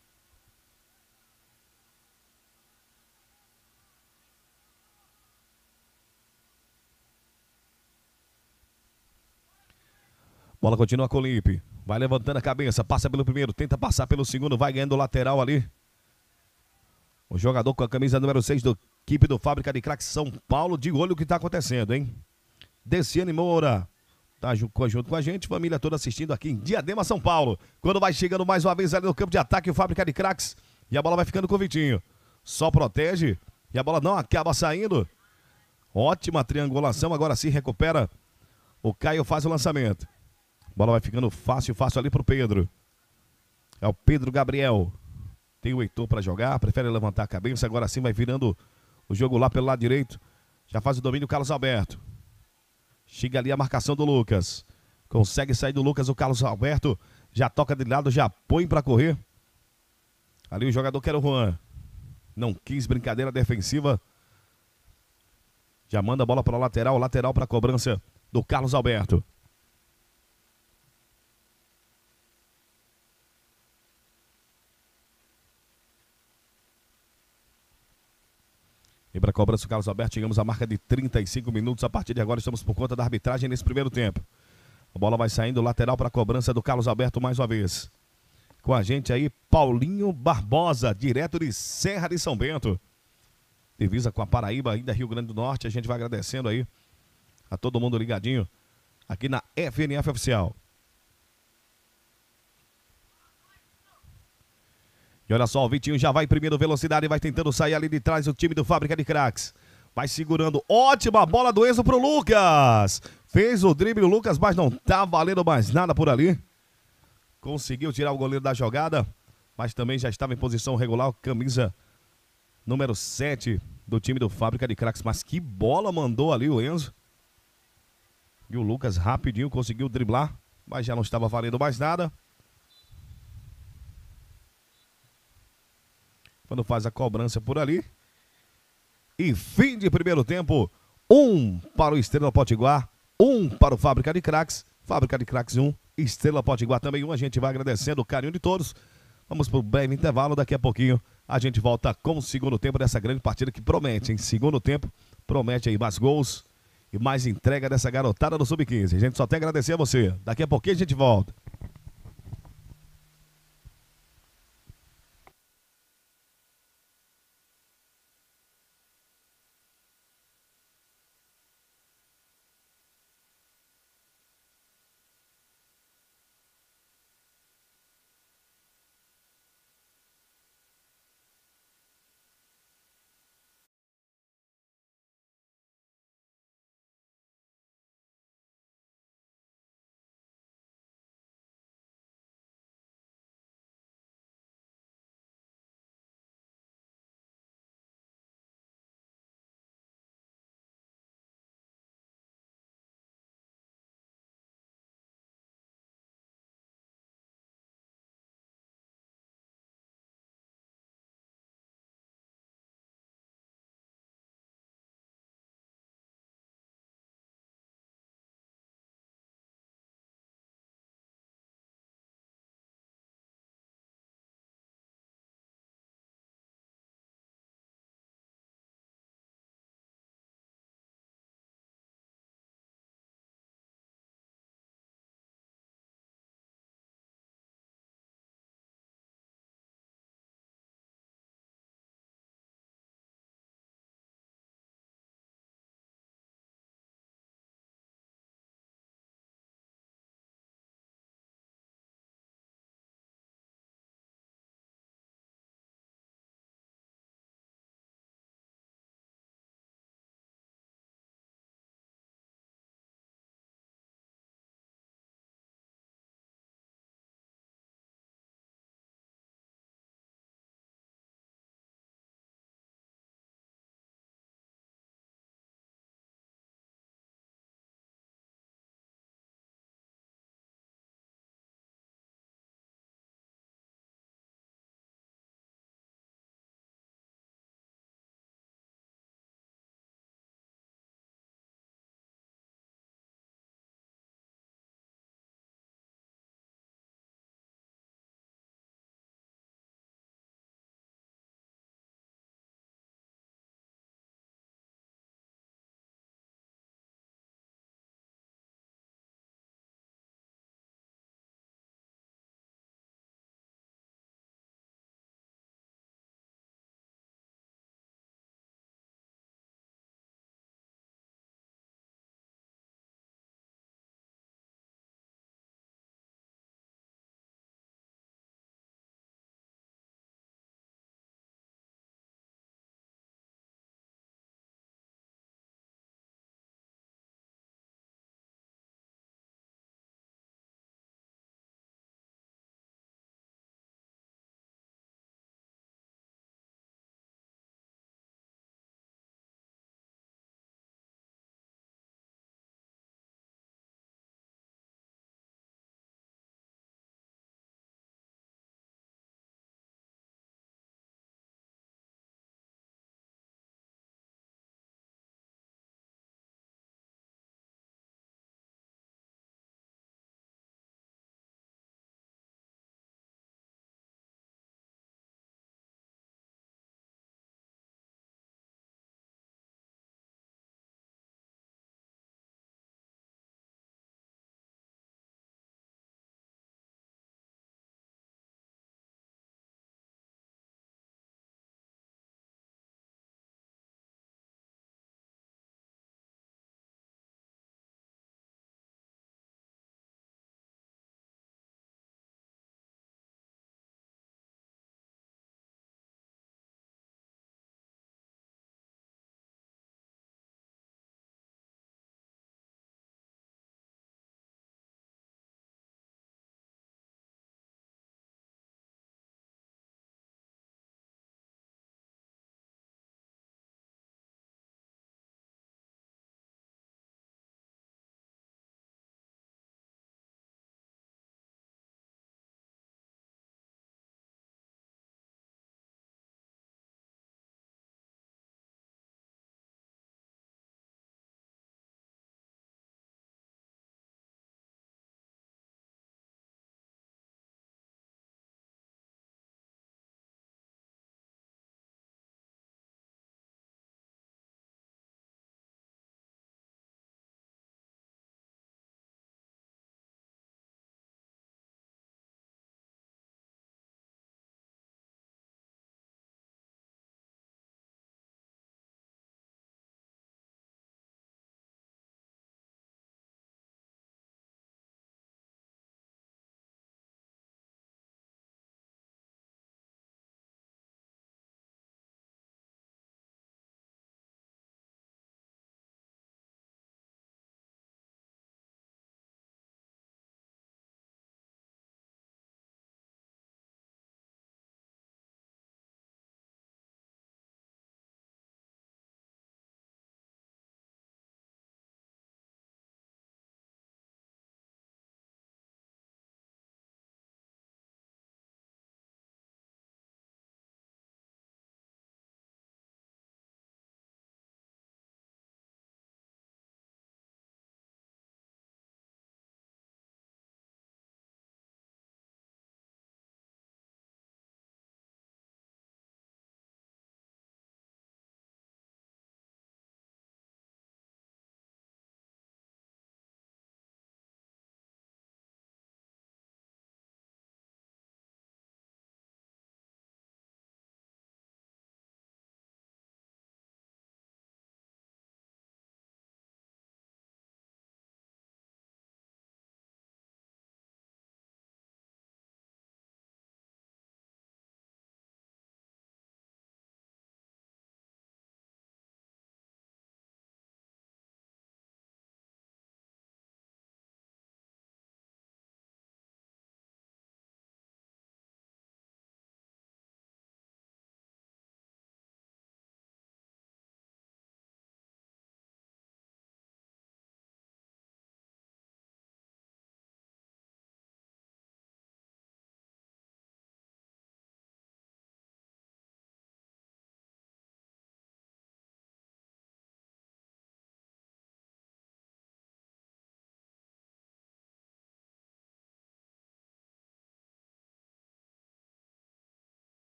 Bola continua com o Lipe. Vai levantando a cabeça, passa pelo primeiro, tenta passar pelo segundo, vai ganhando o lateral ali. O jogador com a camisa número 6 da equipe do Fábrica de Craques São Paulo, de olho o que está acontecendo, hein? Deciane Moura tá junto com a gente, família toda assistindo aqui em Diadema, São Paulo. Quando vai chegando mais uma vez ali no campo de ataque o Fábrica de Craques, e a bola vai ficando com o Vitinho. Só protege e a bola não acaba saindo. Ótima triangulação, agora sim recupera. O Caio faz o lançamento. Bola vai ficando fácil ali pro Pedro. É o Pedro Gabriel. Tem o Heitor para jogar, prefere levantar a cabeça. Agora sim vai virando o jogo lá pelo lado direito. Já faz o domínio o Carlos Alberto. Chega ali a marcação do Lucas. Consegue sair do Lucas o Carlos Alberto. Já toca de lado, já põe para correr. Ali o jogador que era o Juan. Não quis brincadeira defensiva. Já manda a bola para o lateral para a cobrança do Carlos Alberto. E para a cobrança do Carlos Alberto, chegamos à marca de 35 minutos. A partir de agora estamos por conta da arbitragem nesse primeiro tempo. A bola vai saindo lateral para a cobrança do Carlos Alberto mais uma vez. Com a gente aí, Paulinho Barbosa, direto de Serra de São Bento. Divisa com a Paraíba, ainda Rio Grande do Norte. A gente vai agradecendo aí a todo mundo ligadinho aqui na FNF Oficial. E olha só, o Vitinho já vai imprimindo velocidade e vai tentando sair ali de trás o time do Fábrica de Craques. Vai segurando, ótima bola do Enzo pro Lucas. Fez o drible o Lucas, mas não tá valendo mais nada por ali. Conseguiu tirar o goleiro da jogada, mas também já estava em posição regular, camisa número 7 do time do Fábrica de Craques. Mas que bola mandou ali o Enzo. E o Lucas rapidinho conseguiu driblar, mas já não estava valendo mais nada. Quando faz a cobrança por ali. E fim de primeiro tempo. 1 para o Estrela Potiguar, 1 para o Fábrica de Craques. Fábrica de Craques 1, Estrela Potiguar também 1. A gente vai agradecendo o carinho de todos. Vamos para o breve intervalo. Daqui a pouquinho a gente volta com o segundo tempo dessa grande partida que promete, em segundo tempo, promete aí mais gols e mais entrega dessa garotada do Sub-15. A gente só tem a agradecer a você. Daqui a pouquinho a gente volta.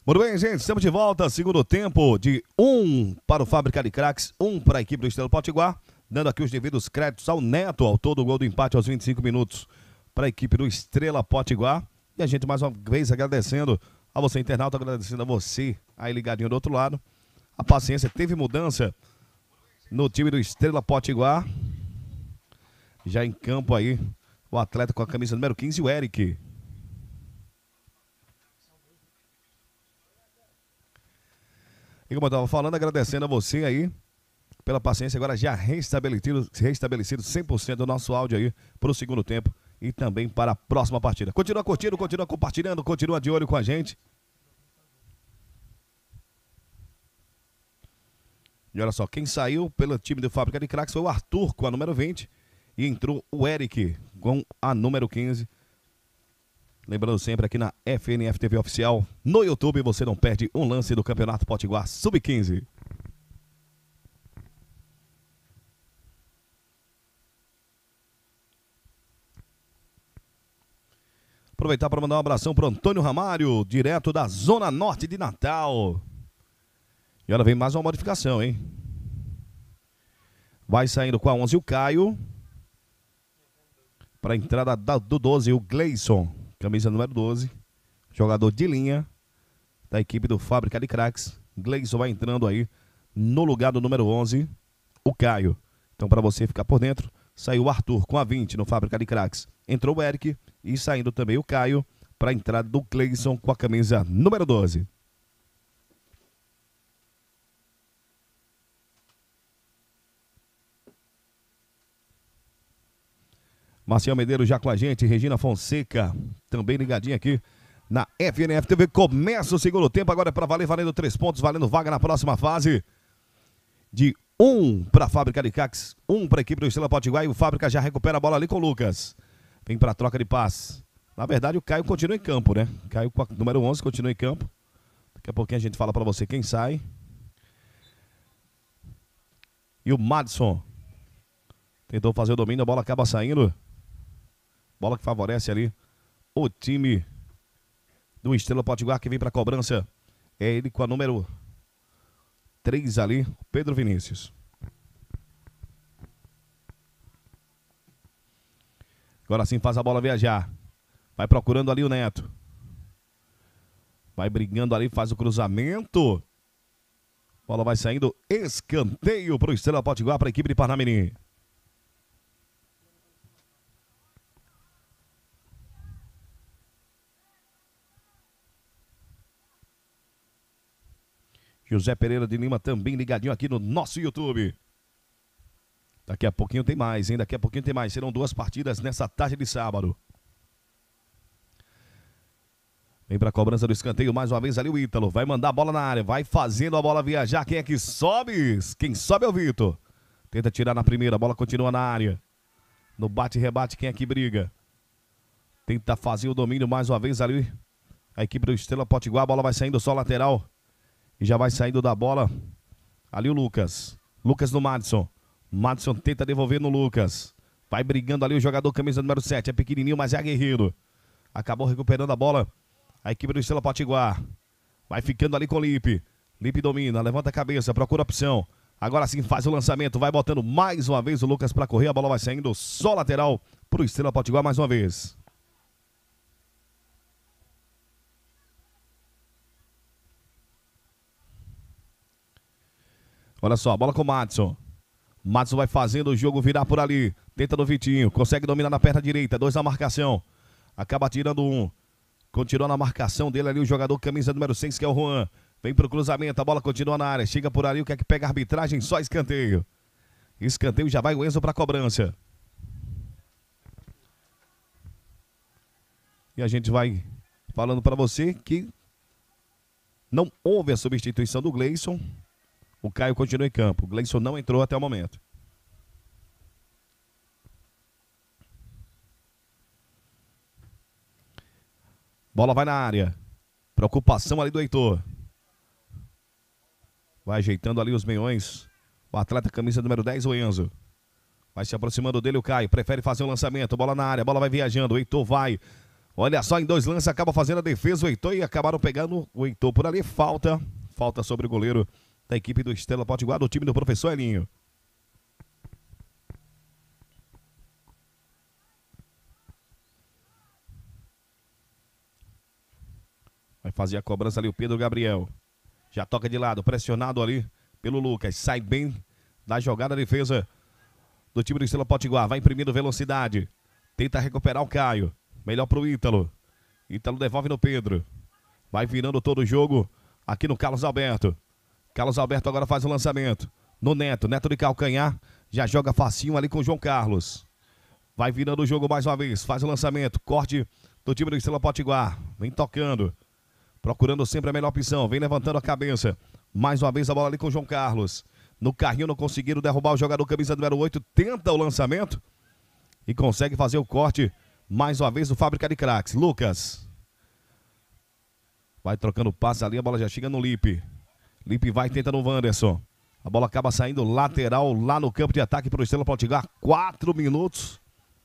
Muito bem, gente, estamos de volta. Segundo tempo de 1 para o Fábrica de Craques, 1 para a equipe do Estrela Potiguar. Dando aqui os devidos créditos ao Neto, autor do gol do empate aos 25 minutos para a equipe do Estrela Potiguar. E a gente mais uma vez agradecendo a você, internauta, agradecendo a você aí ligadinho do outro lado. A paciência, teve mudança no time do Estrela Potiguar. Já em campo aí, o atleta com a camisa número 15, o Eric. E como eu estava falando, agradecendo a você aí pela paciência, agora já restabelecido 100% do nosso áudio aí para o segundo tempo e também para a próxima partida. Continua curtindo, continua compartilhando, continua de olho com a gente. E olha só, quem saiu pelo time do Fábrica de Craques foi o Arthur com a número 20 e entrou o Eric com a número 15. Lembrando sempre aqui na FNF TV Oficial, no YouTube você não perde um lance do Campeonato Potiguar Sub-15. Aproveitar para mandar um abração para o Antônio Ramário, direto da Zona Norte de Natal. E olha, vem mais uma modificação, hein? Vai saindo com a 11 o Caio. Para a entrada do 12 o Gleison. Camisa número 12, jogador de linha da equipe do Fábrica de Craques. Gleison vai entrando aí no lugar do número 11, o Caio. Então, para você ficar por dentro, saiu o Arthur com a 20 no Fábrica de Craques. Entrou o Eric e saindo também o Caio para a entrada do Gleison com a camisa número 12. Marcial Medeiros já com a gente, Regina Fonseca também ligadinha aqui na FNF TV. Começa o segundo tempo, agora é para valer, valendo 3 pontos, valendo vaga na próxima fase. De 1 para a Fábrica de Craques, 1 para a equipe do Estrela Potiguar e o Fábrica já recupera a bola ali com o Lucas. Vem para a troca de passe. Na verdade o Caio continua em campo, né? Caio com a número 11 continua em campo. Daqui a pouquinho a gente fala para você quem sai. E o Madison tentou fazer o domínio, a bola acaba saindo. Bola que favorece ali o time do Estrela Potiguar que vem para a cobrança. É ele com a número 3 ali, Pedro Vinícius. Agora sim faz a bola viajar. Vai procurando ali o Neto. Vai brigando ali, faz o cruzamento. Bola vai saindo, escanteio para o Estrela Potiguar, para a equipe de Parnamirim. José Pereira de Lima também ligadinho aqui no nosso YouTube. Daqui a pouquinho tem mais, hein? Daqui a pouquinho tem mais. Serão 2 partidas nessa tarde de sábado. Vem para a cobrança do escanteio mais uma vez ali o Ítalo. Vai mandar a bola na área, vai fazendo a bola viajar. Quem é que sobe? Quem sobe é o Vitor. Tenta tirar na primeira, a bola continua na área. No bate-rebate, quem é que briga? Tenta fazer o domínio mais uma vez ali. A equipe do Estrela Potiguar, a bola vai saindo só lateral. E já vai saindo da bola ali o Lucas. Lucas no Madison. Madison tenta devolver no Lucas. Vai brigando ali o jogador camisa número 7. É pequenininho, mas é aguerrido. Acabou recuperando a bola a equipe do Estrela Potiguar. Vai ficando ali com o Lipe. Lipe domina, levanta a cabeça, procura a opção. Agora sim faz o lançamento. Vai botando mais uma vez o Lucas para correr. A bola vai saindo só lateral para o Estrela Potiguar mais uma vez. Olha só, a bola com o Madison. Madison vai fazendo o jogo virar por ali. Tenta do Vitinho, consegue dominar na perna direita. 2 na marcação. Acaba tirando 1. Continua na marcação dele ali o jogador camisa número 6, que é o Juan. Vem pro cruzamento, a bola continua na área. Chega por ali, o que é que pega a arbitragem? Só escanteio. Escanteio, já vai o Enzo pra cobrança. E a gente vai falando para você que não houve a substituição do Gleison. O Caio continua em campo. O Gleison não entrou até o momento. Bola vai na área. Preocupação ali do Heitor. Vai ajeitando ali os meiões. O atleta camisa número 10, o Enzo. Vai se aproximando dele o Caio. Prefere fazer o lançamento. Bola na área. Bola vai viajando. O Heitor vai. Olha só, em 2 lances acaba fazendo a defesa o Heitor e acabaram pegando o Heitor por ali. Falta sobre o goleiro da equipe do Estrela Potiguar, do time do professor Elinho. Vai fazer a cobrança ali o Pedro Gabriel. Já toca de lado, pressionado ali pelo Lucas. Sai bem da jogada a defesa do time do Estrela Potiguar. Vai imprimindo velocidade. Tenta recuperar o Caio. Melhor pro Ítalo. Ítalo devolve no Pedro. Vai virando todo o jogo aqui no Carlos Alberto. Carlos Alberto agora faz o lançamento. No Neto. Neto de calcanhar. Já joga facinho ali com o João Carlos. Vai virando o jogo mais uma vez. Faz o lançamento. Corte do time do Estrela Potiguar. Vem tocando. Procurando sempre a melhor opção. Vem levantando a cabeça. Mais uma vez a bola ali com o João Carlos. No carrinho não conseguiram derrubar o jogador camisa número 8. Tenta o lançamento. E consegue fazer o corte. Mais uma vez o Fábrica de Craques. Lucas. Vai trocando passe ali. A bola já chega no Lipe. Lipe vai tentando o Wanderson. A bola acaba saindo lateral lá no campo de ataque para o Estrela Potiguar. 4 minutos.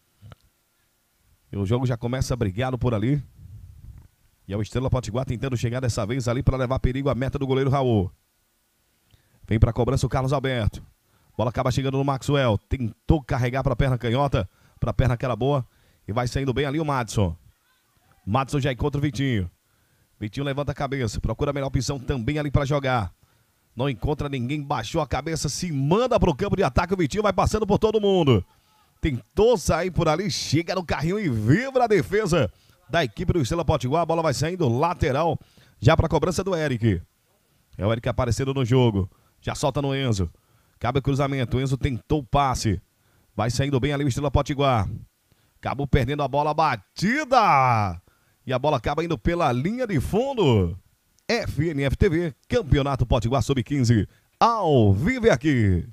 E o jogo já começa brigado por ali. E é o Estrela Potiguar tentando chegar dessa vez ali para levar perigo à meta do goleiro Raul. Vem para a cobrança o Carlos Alberto. Bola acaba chegando no Maxwell. Tentou carregar para a perna canhota. Para a perna que era boa. E vai saindo bem ali o Madison. Madison já encontra o Vitinho. Vitinho levanta a cabeça. Procura a melhor opção também ali para jogar. Não encontra ninguém. Baixou a cabeça. Se manda para o campo de ataque. O Vitinho vai passando por todo mundo. Tentou sair por ali. Chega no carrinho e vibra a defesa da equipe do Estrela Potiguar. A bola vai saindo lateral. Já para a cobrança do Eric. É o Eric aparecendo no jogo. Já solta no Enzo. Cabe o cruzamento. O Enzo tentou o passe. Vai saindo bem ali o Estrela Potiguar. Acabou perdendo a bola batida. E a bola acaba indo pela linha de fundo. FNF TV, Campeonato Potiguar Sub-15. Ao vivo aqui.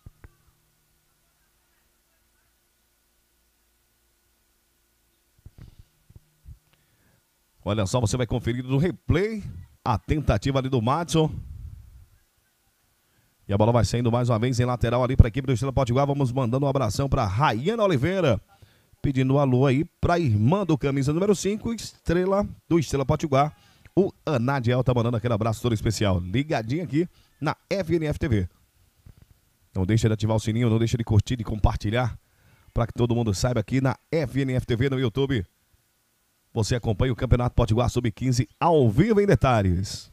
Olha só, você vai conferir no replay a tentativa ali do Madison. E a bola vai saindo mais uma vez em lateral ali para a equipe do Estrela Potiguar. Vamos mandando um abração para Rayana Oliveira. Pedindo um alô aí para a irmã do camisa número 5, Estrela do Estrela Potiguar. O Anadiel tá mandando aquele abraço todo especial. Ligadinho aqui na FNF TV. Não deixa de ativar o sininho, não deixa de curtir, de compartilhar. Para que todo mundo saiba aqui na FNF TV no YouTube. Você acompanha o Campeonato Potiguar Sub-15 ao vivo em detalhes.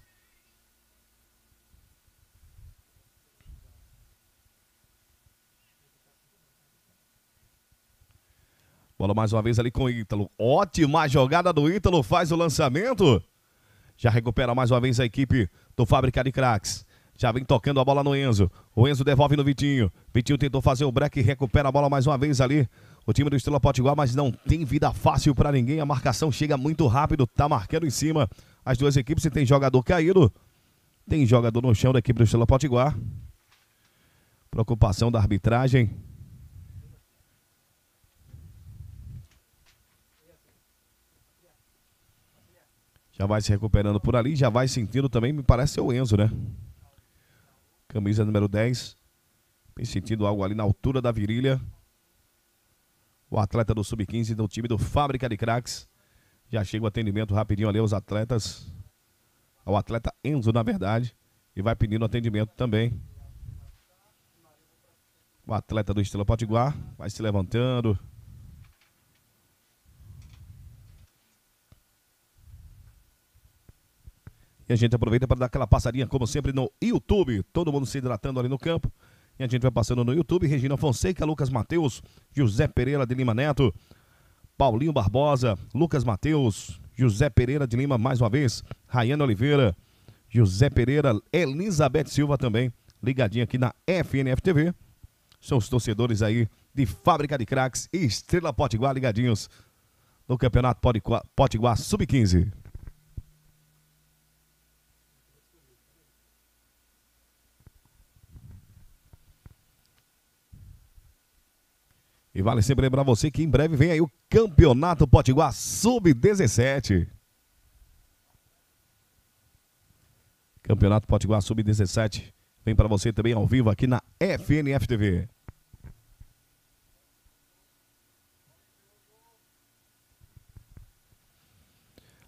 Bola mais uma vez ali com o Ítalo. Ótima jogada do Ítalo, faz o lançamento. Já recupera mais uma vez a equipe do Fábrica de Craques. Já vem tocando a bola no Enzo. O Enzo devolve no Vitinho. Vitinho tentou fazer o break e recupera a bola mais uma vez ali. O time do Estrela Potiguar, mas não tem vida fácil para ninguém. A marcação chega muito rápido, tá marcando em cima as duas equipes. Se tem jogador caído, tem jogador no chão da equipe do Estrela Potiguar. Preocupação da arbitragem. Já vai se recuperando por ali, já vai sentindo também, me parece ser o Enzo, né? Camisa número 10. Vem sentindo algo ali na altura da virilha. O atleta do Sub-15 do time do Fábrica de Craques. Já chega o atendimento rapidinho ali aos atletas. Ao atleta Enzo, na verdade. E vai pedindo atendimento também. O atleta do Estrela Potiguar vai se levantando. E a gente aproveita para dar aquela passadinha, como sempre, no YouTube. Todo mundo se hidratando ali no campo. E a gente vai passando no YouTube. Regina Fonseca, Lucas Mateus, José Pereira de Lima Neto, Paulinho Barbosa, Lucas Mateus, José Pereira de Lima mais uma vez, Rayana Oliveira, José Pereira, Elizabeth Silva também, ligadinha aqui na FNF TV. São os torcedores aí de Fábrica de Craques e Estrela Potiguar ligadinhos no Campeonato Potiguar Sub-15. E vale sempre lembrar você que em breve vem aí o Campeonato Potiguar Sub-17. Campeonato Potiguar Sub-17 vem para você também ao vivo aqui na FNF TV.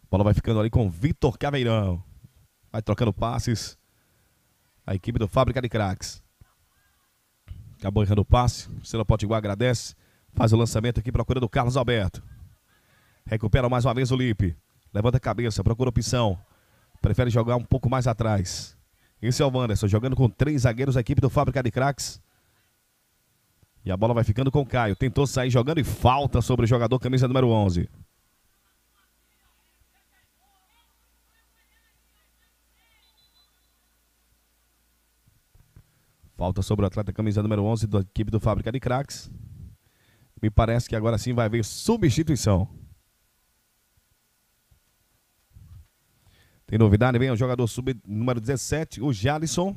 Bola vai ficando ali com Vitor Caveirão. Vai trocando passes. A equipe do Fábrica de Craques. Acabou errando o passe. Estrela Potiguar agradece. Faz o lançamento aqui procurando o Carlos Alberto. Recupera mais uma vez o Lipe. Levanta a cabeça, procura opção. Prefere jogar um pouco mais atrás. Esse é o Wanderson, jogando com 3 zagueiros a equipe do Fábrica de Craques. E a bola vai ficando com o Caio. Tentou sair jogando e falta sobre o jogador camisa número 11. Falta sobre o atleta camisa número 11 da equipe do Fábrica de Craques. Me parece que agora sim vai haver substituição. Tem novidade, vem o jogador número 17, o Jalisson.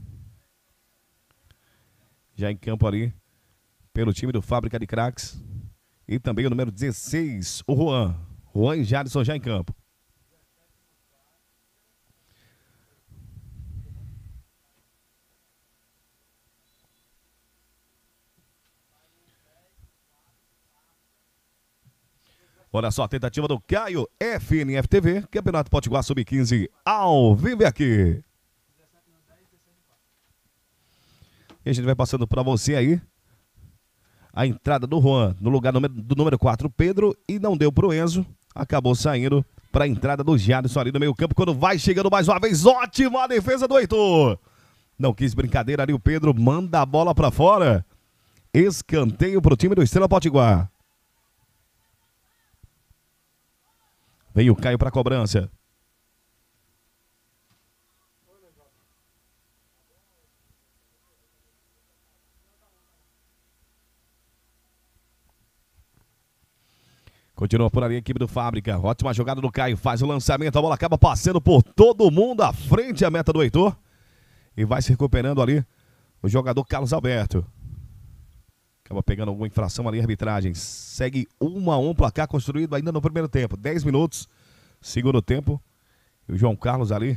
Já em campo ali, pelo time do Fábrica de Craques. E também o número 16, o Juan. Juan e Jalisson já em campo. Olha só a tentativa do Caio, FNF TV, Campeonato Potiguar Sub-15, ao vivo aqui. E a gente vai passando para você aí a entrada do Juan no lugar do número 4, Pedro, e não deu pro Enzo. Acabou saindo para a entrada do Jadson ali no meio campo, quando vai chegando mais uma vez. Ótima defesa do Heitor. Não quis brincadeira ali, o Pedro manda a bola para fora. Escanteio pro time do Estrela Potiguar. Vem o Caio para a cobrança. Continua por ali a equipe do Fábrica. Ótima jogada do Caio. Faz o lançamento. A bola acaba passando por todo mundo à frente a meta do Heitor. E vai se recuperando ali o jogador Carlos Alberto. Acaba pegando alguma infração ali, a arbitragem. Segue 1-1, placar construído ainda no primeiro tempo. 10 minutos, segundo tempo. E o João Carlos ali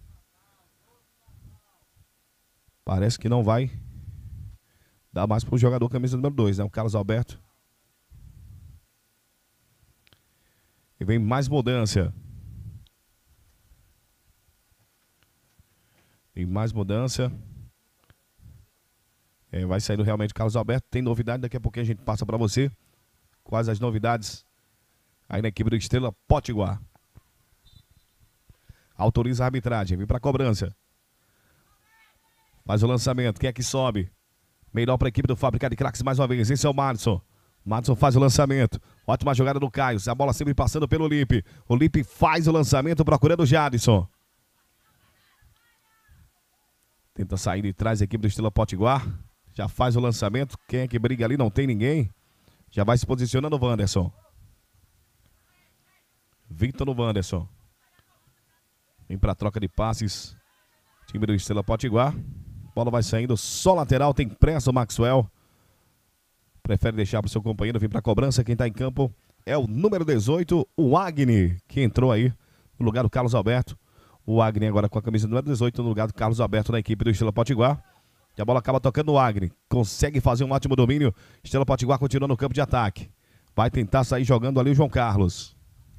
parece que não vai dar mais para o jogador camisa número 2, né? O Carlos Alberto. E vem mais mudança. Tem mais mudança. Vai saindo realmente o Carlos Alberto. Tem novidade, daqui a pouquinho a gente passa para você quais as novidades aí na equipe do Estrela Potiguar. Autoriza a arbitragem, vem para a cobrança. Faz o lançamento, quem é que sobe? Melhor para a equipe do Fábrica de Craques mais uma vez, esse é o Madison. Madison faz o lançamento. Ótima jogada do Caio, a bola sempre passando pelo Lipe. O Lipe faz o lançamento procurando o Jadson. Tenta sair de trás a equipe do Estrela Potiguar. Já faz o lançamento. Quem é que briga ali? Não tem ninguém. Já vai se posicionando o Wanderson. Vitor no Wanderson. Vem para a troca de passes. Time do Estrela Potiguar. Bola vai saindo. Só lateral. Tem pressa o Maxwell. Prefere deixar para o seu companheiro vir para a cobrança. Quem está em campo é o número 18, o Agni, que entrou aí no lugar do Carlos Alberto. O Agni agora com a camisa número 18 no lugar do Carlos Alberto na equipe do Estrela Potiguar. E a bola acaba tocando o Agni. Consegue fazer um ótimo domínio. Estrela Potiguar continua no campo de ataque. Vai tentar sair jogando ali o João Carlos.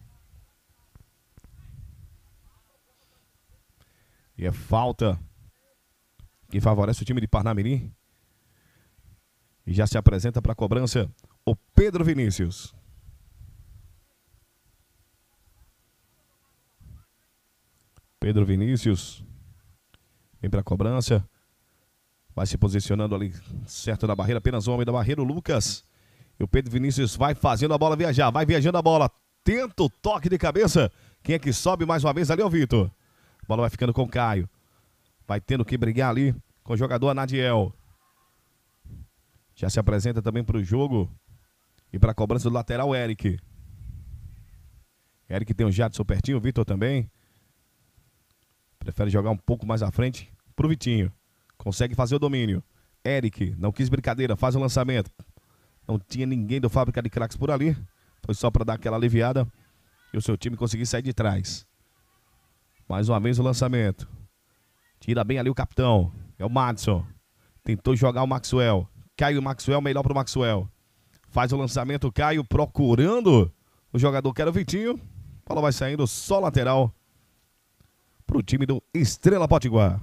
E é falta que favorece o time de Parnamirim. E já se apresenta para a cobrança o Pedro Vinícius. Pedro Vinícius vem para a cobrança. Vai se posicionando ali certo da barreira. Apenas o homem da barreira, o Lucas. E o Pedro Vinícius vai fazendo a bola viajar. Vai viajando a bola. Tenta o toque de cabeça. Quem é que sobe mais uma vez ali é o Vitor. A bola vai ficando com o Caio. Vai tendo que brigar ali com o jogador Anadiel. Já se apresenta também para o jogo. E para a cobrança do lateral, Eric. Eric tem o Jadson pertinho, o Vitor também. Prefere jogar um pouco mais à frente para o Vitinho. Consegue fazer o domínio. Eric, não quis brincadeira, faz o lançamento. Não tinha ninguém do Fábrica de Craques por ali. Foi só para dar aquela aliviada e o seu time conseguir sair de trás. Mais uma vez o lançamento. Tira bem ali o capitão. É o Madison. Tentou jogar o Maxwell. Caio Maxwell, melhor para o Maxwell. Faz o lançamento, Caio procurando o jogador que era o Vitinho. Bola vai saindo, só lateral para o time do Estrela Potiguar.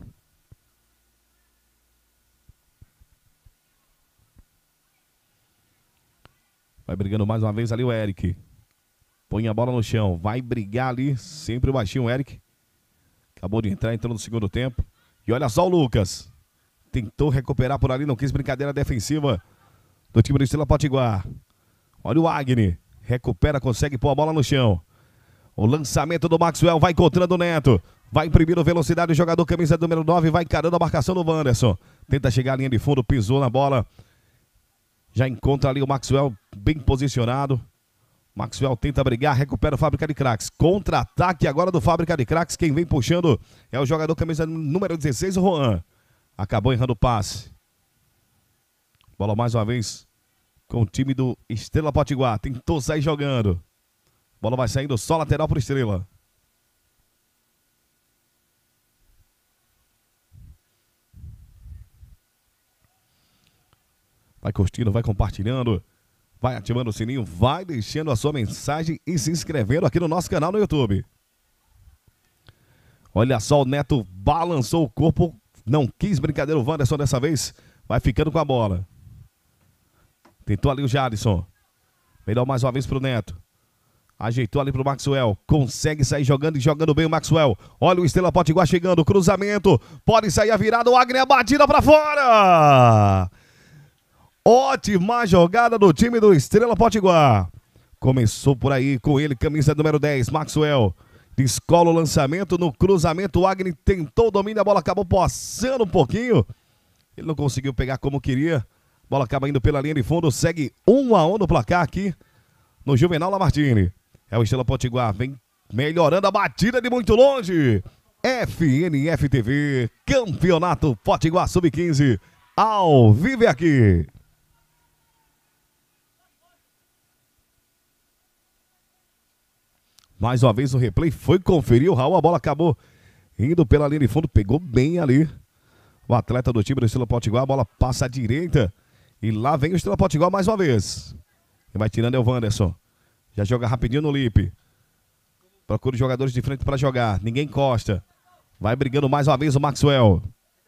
Vai brigando mais uma vez ali o Eric. Põe a bola no chão. Vai brigar ali. Sempre o baixinho o Eric. Acabou de entrar, entrou no segundo tempo. E olha só o Lucas. Tentou recuperar por ali. Não quis brincadeira defensiva do time do Estrela Potiguar. Olha o Agni. Recupera, consegue pôr a bola no chão. O lançamento do Maxwell. Vai encontrando o Neto. Vai imprimindo velocidade. O jogador camisa número 9. Vai encarando a marcação do Wanderson. Tenta chegar à linha de fundo. Pisou na bola. Já encontra ali o Maxwell bem posicionado. Maxwell tenta brigar, recupera o Fábrica de Craques. Contra-ataque agora do Fábrica de Craques. Quem vem puxando é o jogador camisa número 16, o Juan. Acabou errando o passe. Bola mais uma vez com o time do Estrela Potiguar. Tentou sair jogando. Bola vai saindo só lateral para o Estrela. Vai curtindo, vai compartilhando, vai ativando o sininho, vai deixando a sua mensagem e se inscrevendo aqui no nosso canal no YouTube. Olha só, o Neto balançou o corpo, não quis brincadeira o Wanderson dessa vez, vai ficando com a bola. Tentou ali o Jadson. Melhor mais uma vez pro Neto. Ajeitou ali pro Maxwell. Consegue sair jogando e jogando bem o Maxwell. Olha o Estrela Potiguar chegando, cruzamento. Pode sair a virada, o Agni, a batida pra fora! Ótima jogada do time do Estrela Potiguar. Começou por aí com ele, camisa número 10, Maxwell. Descola o lançamento, no cruzamento o Agni tentou o domínio, a bola acabou passando um pouquinho. Ele não conseguiu pegar como queria. A bola acaba indo pela linha de fundo, segue 1-1 no placar aqui no Juvenal Lamartine. É o Estrela Potiguar, vem melhorando a batida de muito longe. FNF TV, Campeonato Potiguar Sub-15, ao vivo aqui. Mais uma vez o replay foi conferir o Raul, a bola acabou indo pela linha de fundo, pegou bem ali o atleta do time do Estrela Potiguar, a bola passa à direita e lá vem o Estrela Potiguar mais uma vez. E vai tirando é o Wanderson, já joga rapidinho no Lipe. Procura os jogadores de frente para jogar, ninguém encosta. Vai brigando mais uma vez o Maxwell.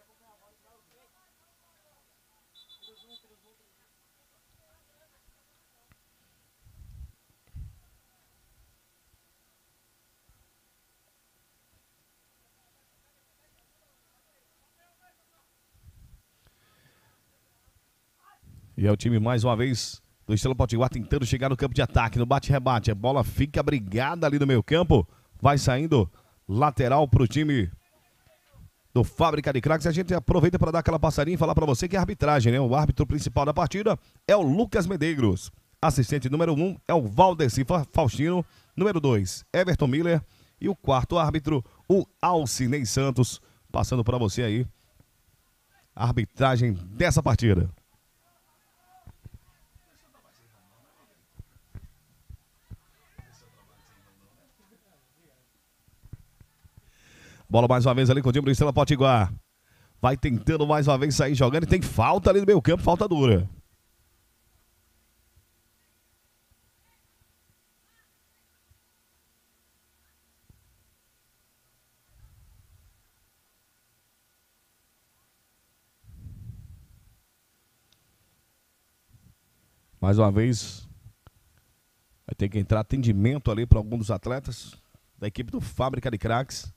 E é o time mais uma vez do Estrela Potiguar tentando chegar no campo de ataque, no bate-rebate. A bola fica brigada ali no meio campo. Vai saindo lateral para o time do Fábrica de Craques. A gente aproveita para dar aquela passadinha e falar para você que é a arbitragem, né? O árbitro principal da partida é o Lucas Medeiros. Assistente número 1 é o Valdeci Faustino. Número 2, Everton Miller. E o quarto árbitro, o Alcinei Santos. Passando para você aí a arbitragem dessa partida. Bola mais uma vez ali com o time do Estrela Potiguar. Vai tentando mais uma vez sair jogando e tem falta ali no meio campo, falta dura. Mais uma vez, vai ter que entrar atendimento ali para alguns dos atletas da equipe do Fábrica de Craques.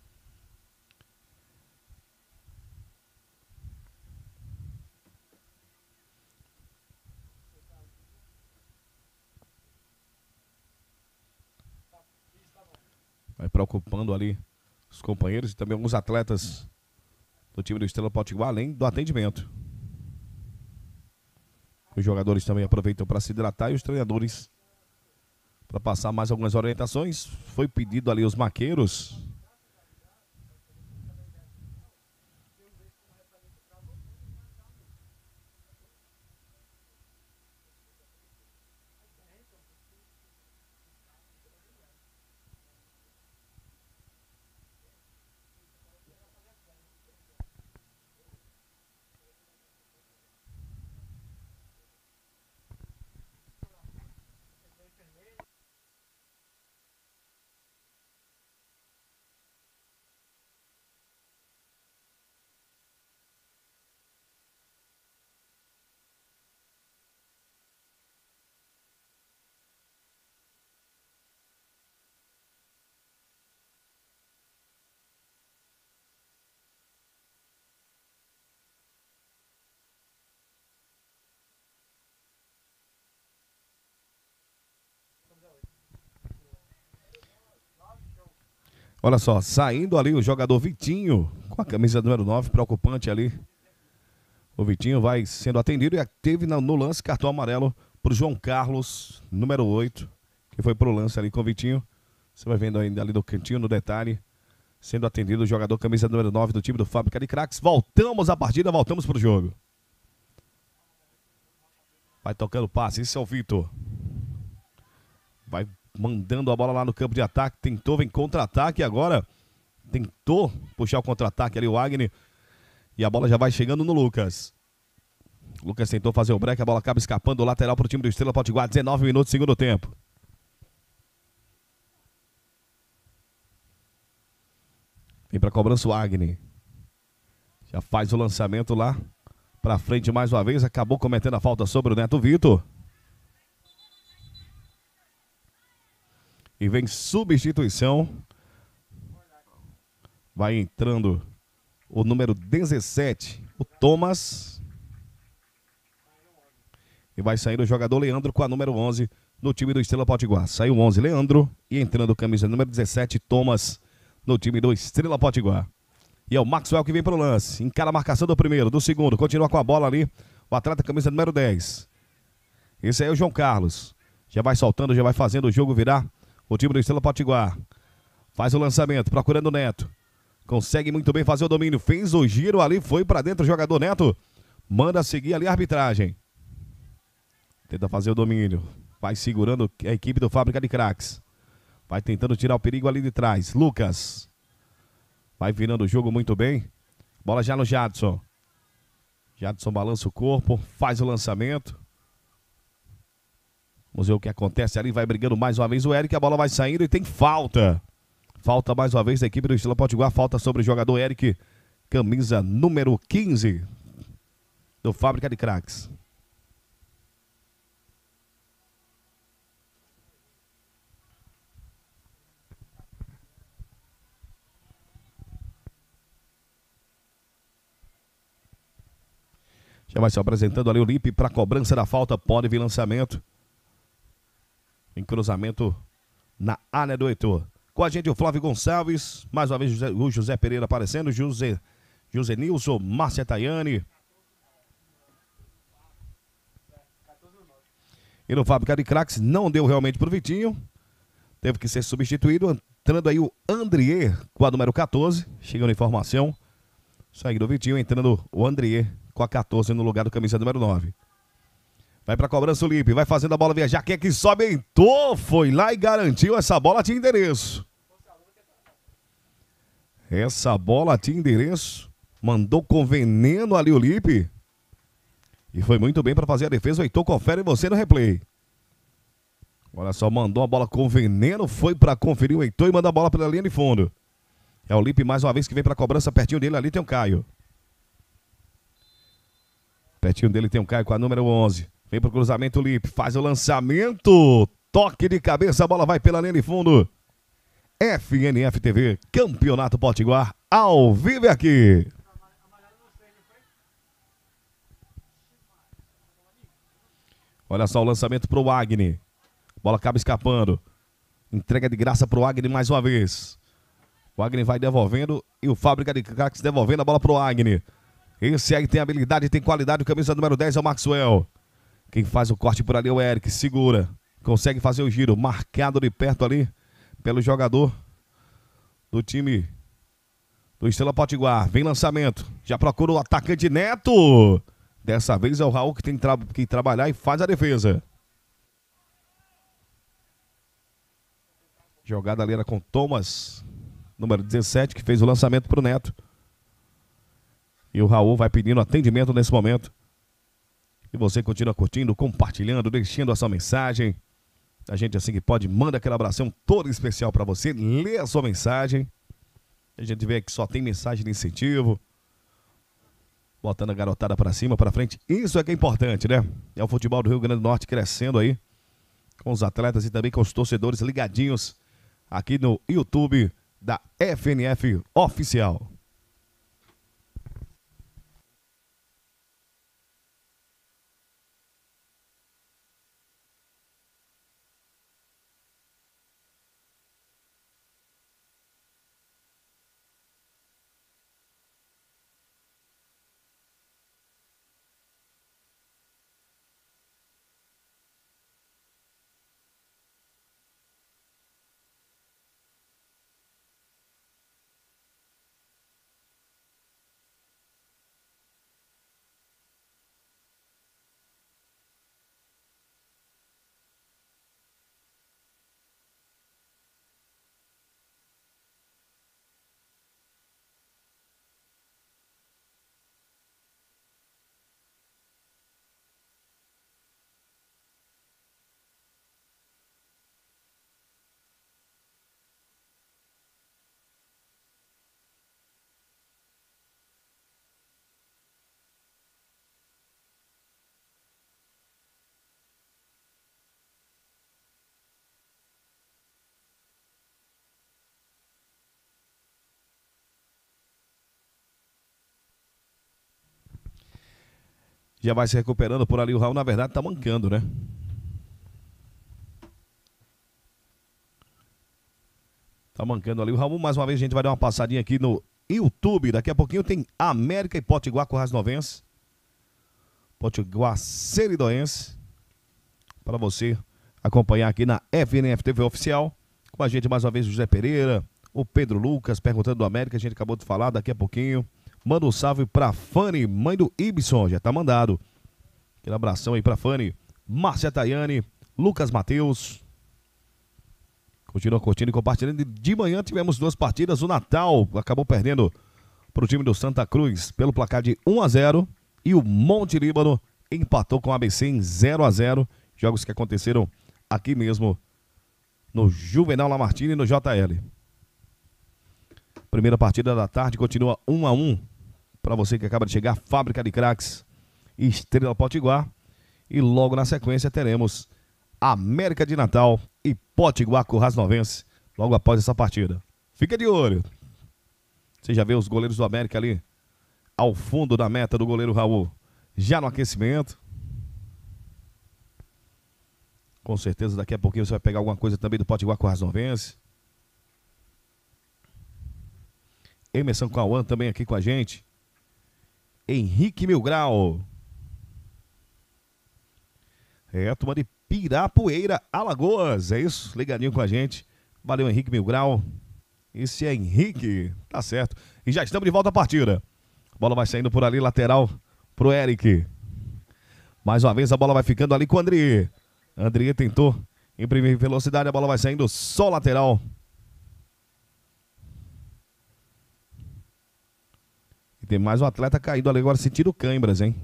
Vai preocupando ali os companheiros e também alguns atletas do time do Estrela Potiguar, além do atendimento. Os jogadores também aproveitam para se hidratar e os treinadores para passar mais algumas orientações. Foi pedido ali os maqueiros. Olha só, saindo ali o jogador Vitinho, com a camisa número 9, preocupante ali. O Vitinho vai sendo atendido e teve no lance cartão amarelo para o João Carlos, número 8, que foi pro lance ali com o Vitinho. Você vai vendo ainda ali do cantinho, no detalhe, sendo atendido o jogador camisa número 9 do time do Fábrica de Craques. Voltamos à partida, voltamos pro jogo. Vai tocando passe, esse é o Vitor. Vai mandando a bola lá no campo de ataque, tentou, vem contra-ataque agora. Tentou puxar o contra-ataque ali o Wagner. E a bola já vai chegando no Lucas. O Lucas tentou fazer o break, a bola acaba escapando do lateral pro time do Estrela Potiguar. 19 minutos, segundo tempo. Vem pra cobrança o Wagner. Já faz o lançamento lá pra frente mais uma vez. Acabou cometendo a falta sobre o Neto Vitor. E vem substituição. Vai entrando o número 17, o Thomas. E vai sair o jogador Leandro com a número 11 no time do Estrela Potiguar. Saiu o 11, Leandro. E entrando camisa número 17, Thomas, no time do Estrela Potiguar. E é o Maxwell que vem pro lance. Encara a marcação do primeiro, do segundo. Continua com a bola ali. O atleta camisa número 10. Esse aí é o João Carlos. Já vai soltando, já vai fazendo o jogo virar. O time do Estrela Potiguar. Faz o lançamento, procurando o Neto. Consegue muito bem fazer o domínio. Fez o giro ali, foi pra dentro o jogador Neto. Manda seguir ali a arbitragem. Tenta fazer o domínio. Vai segurando a equipe do Fábrica de Craques. Vai tentando tirar o perigo ali de trás. Lucas. Vai virando o jogo muito bem. Bola já no Jadson. Jadson balança o corpo. Faz o lançamento. Vamos ver o que acontece ali. Vai brigando mais uma vez o Eric. A bola vai saindo e tem falta. Falta mais uma vez da equipe do Estrela Potiguar. Falta sobre o jogador Eric. Camisa número 15 do Fábrica de Craques. Já vai se apresentando ali o Lipe para cobrança da falta. Pode vir lançamento. Em cruzamento na área do Heitor. Com a gente o Flávio Gonçalves. Mais uma vez o José Pereira aparecendo. José Nilson, Márcia Tayane. E no Fábrica de Craques não deu realmente pro Vitinho. Teve que ser substituído. Entrando aí o Andrier com a número 14. Chegando a informação. Segue do Vitinho, entrando o Andrier com a 14 no lugar do camisa número 9. Vai pra cobrança o Lipe, vai fazendo a bola viajar. Quem é que sobe? Entrou, foi lá e garantiu. Essa bola tinha endereço. Essa bola tinha endereço. Mandou com veneno ali o Lipe. E foi muito bem para fazer a defesa. O Heitor confere você no replay. Olha só, mandou a bola com veneno. Foi para conferir o Heitor e manda a bola pela linha de fundo. É o Lipe mais uma vez que vem pra cobrança. Pertinho dele ali tem o Caio. Pertinho dele tem o Caio com a número 11. Vem pro cruzamento o Lipe. Faz o lançamento. Toque de cabeça. A bola vai pela linha de fundo. FNF TV. Campeonato Potiguar. Ao vivo aqui. Olha só o lançamento pro Wagner. Bola acaba escapando. Entrega de graça pro Wagner mais uma vez. O Wagner vai devolvendo e o Fábrica de Craques devolvendo a bola pro Wagner. Esse aí tem habilidade, tem qualidade. O camisa número 10 é o Maxwell. Quem faz o corte por ali é o Eric. Segura. Consegue fazer o giro. Marcado de perto ali pelo jogador do time do Estrela Potiguar. Vem lançamento. Já procura o atacante Neto. Dessa vez é o Raul que tem que trabalhar e faz a defesa. Jogada ali era com Thomas, número 17, que fez o lançamento para o Neto. E o Raul vai pedindo atendimento nesse momento. E você continua curtindo, compartilhando, deixando a sua mensagem. A gente assim que pode, manda aquele abração todo especial para você. Lê a sua mensagem. A gente vê que só tem mensagem de incentivo. Botando a garotada para cima, para frente. Isso é que é importante, né? É o futebol do Rio Grande do Norte crescendo aí. Com os atletas e também com os torcedores ligadinhos aqui no YouTube da FNF Oficial. Já vai se recuperando por ali. O Raul, na verdade, tá mancando, né? Tá mancando ali o Raul. Mais uma vez a gente vai dar uma passadinha aqui no YouTube. Daqui a pouquinho tem América e Potiguar Currais-Novense. Potiguar Seridoense. Para você acompanhar aqui na FNF TV Oficial. Com a gente mais uma vez o José Pereira, o Pedro Lucas, perguntando do América. A gente acabou de falar daqui a pouquinho. Manda um salve pra Fanny, mãe do Ibson. Já tá mandado. Aquele abração aí pra Fanny. Márcia Tayane, Lucas Matheus. Continua curtindo e compartilhando. De manhã tivemos 2 partidas. O Natal acabou perdendo para o time do Santa Cruz pelo placar de 1-0. E o Monte Líbano empatou com o ABC em 0-0. Jogos que aconteceram aqui mesmo no Juvenal Lamartine e no JL. Primeira partida da tarde continua 1-1. Para você que acaba de chegar, Fábrica de Craques e Estrela Potiguar. E logo na sequência teremos América de Natal e Potiguar Currais-Novense logo após essa partida. Fica de olho. Você já vê os goleiros do América ali ao fundo da meta do goleiro Raul. Já no aquecimento. Com certeza daqui a pouquinho você vai pegar alguma coisa também do Potiguar Currais-Novense. Emerson Cauã também aqui com a gente. Henrique Milgrau. É, a turma de Pirapoeira, Alagoas. É isso, ligadinho com a gente. Valeu, Henrique Milgrau. Esse é Henrique, tá certo. E já estamos de volta à partida. A bola vai saindo por ali, lateral pro Eric. Mais uma vez a bola vai ficando ali com o André. André tentou imprimir velocidade, a bola vai saindo só lateral. E tem mais um atleta caído ali agora, sentindo cãibras, hein?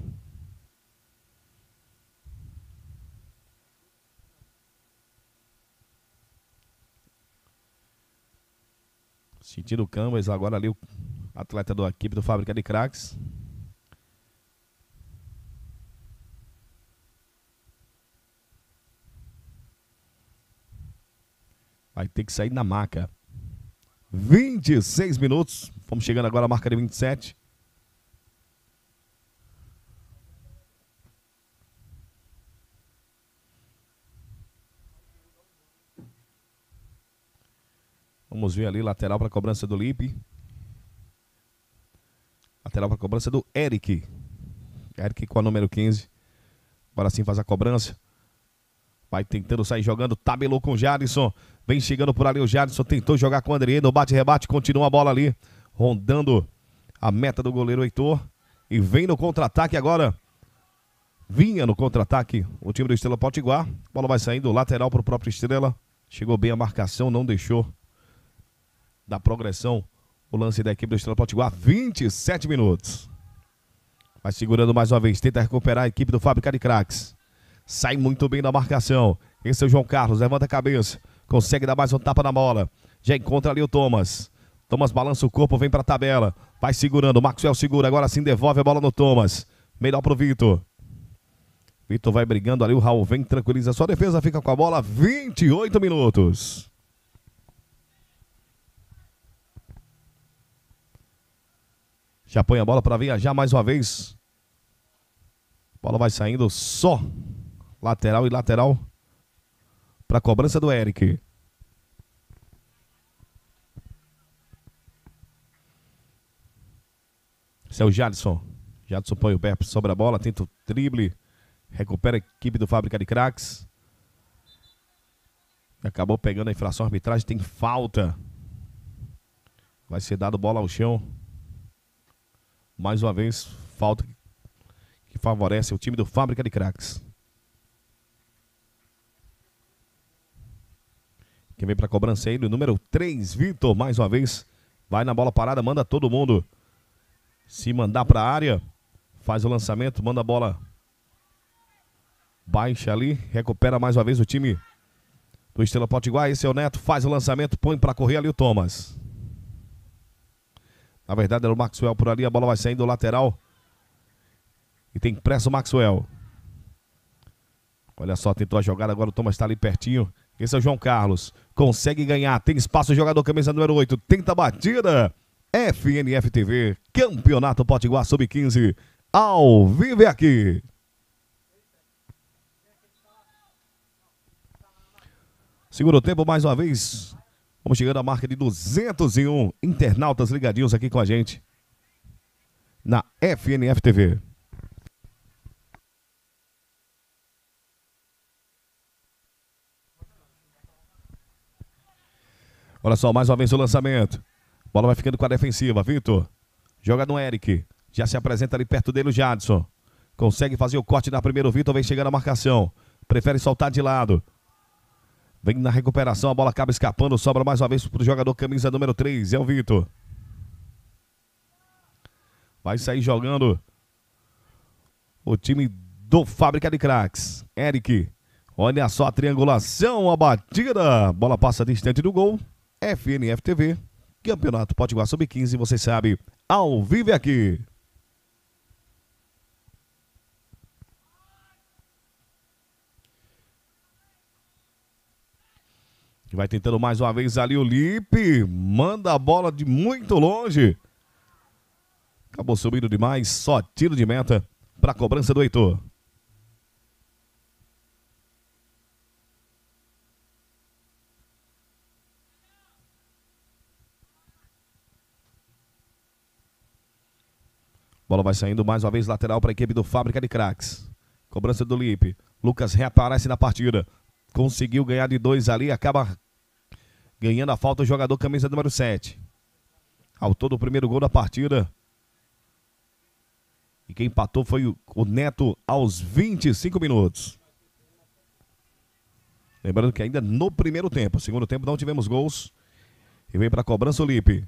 Sentindo câmeras agora ali o atleta da equipe do Fábrica de Craques. Vai ter que sair na maca. 26 minutos. Vamos chegando agora à marca de 27. Vamos ver ali, lateral para a cobrança do Lipe. Lateral para a cobrança do Eric. Eric com a número 15. Agora sim faz a cobrança. Vai tentando sair jogando. Tabelou com o Jadson. Vem chegando por ali o Jadson. Tentou jogar com o André. No bate-rebate. Continua a bola ali. Rondando a meta do goleiro Heitor. E vem no contra-ataque agora. Vinha no contra-ataque o time do Estrela Potiguar. A bola vai saindo lateral para o próprio Estrela. Chegou bem a marcação. Não deixou da progressão o lance da equipe do Estrela Potiguar. 27 minutos. Vai segurando mais uma vez. Tenta recuperar a equipe do Fábrica de Craques. Sai muito bem da marcação. Esse é o João Carlos. Levanta a cabeça. Consegue dar mais um tapa na bola. Já encontra ali o Thomas. Thomas balança o corpo. Vem para a tabela. Vai segurando. O Maxwell segura. Agora sim devolve a bola no Thomas. Melhor pro Vitor. Vitor vai brigando ali. O Raul vem, tranquiliza sua defesa. Fica com a bola. 28 minutos. Já põe a bola para viajar mais uma vez. A bola vai saindo só lateral e lateral para a cobrança do Eric. Esse é o Jadson. Jadson põe o pé sobre a bola, tenta o drible. Recupera a equipe do Fábrica de Craques. Acabou pegando a infração arbitragem, tem falta. Vai ser dado bola ao chão. Mais uma vez, falta que favorece o time do Fábrica de Craques. Quem vem para a cobrança aí, o número 3, Vitor, mais uma vez. Vai na bola parada, manda todo mundo se mandar para a área. Faz o lançamento, manda a bola. Baixa ali, recupera mais uma vez o time do Estrela Potiguar. Esse é o Neto, faz o lançamento, põe para correr ali o Thomas. Na verdade era o Maxwell por ali, a bola vai saindo do lateral. E tem pressa o Maxwell. Olha só, tentou a jogada, agora o Thomas está ali pertinho. Esse é o João Carlos. Consegue ganhar, tem espaço, o jogador camisa número 8. Tenta a batida. FNF TV, Campeonato Potiguar Sub-15. Ao vivo aqui. Segundo tempo, mais uma vez, vamos chegando à marca de 201 internautas ligadinhos aqui com a gente na FNF TV. Olha só, mais uma vez o lançamento. Bola vai ficando com a defensiva, Vitor. Joga no Eric. Já se apresenta ali perto dele o Jadson. Consegue fazer o corte na primeira, o Vitor vem chegando à marcação. Prefere soltar de lado. Vem na recuperação, a bola acaba escapando. Sobra mais uma vez para o jogador camisa número 3, é o Vitor. Vai sair jogando o time do Fábrica de Craques. Eric. Olha só a triangulação, a batida. Bola passa distante do gol. FNF TV. Campeonato Potiguar Sub-15, você sabe, ao vivo aqui. Vai tentando mais uma vez ali o Lipe. Manda a bola de muito longe. Acabou subindo demais. Só tiro de meta para a cobrança do Heitor. Bola vai saindo mais uma vez lateral para a equipe do Fábrica de Craques. Cobrança do Lipe. Lucas reaparece na partida. Conseguiu ganhar de 2 ali. Acaba ganhando a falta o jogador camisa número 7. Autor do primeiro gol da partida. E quem empatou foi o Neto aos 25 minutos. Lembrando que ainda no primeiro tempo. Segundo tempo não tivemos gols. E vem para a cobrança o Lipe.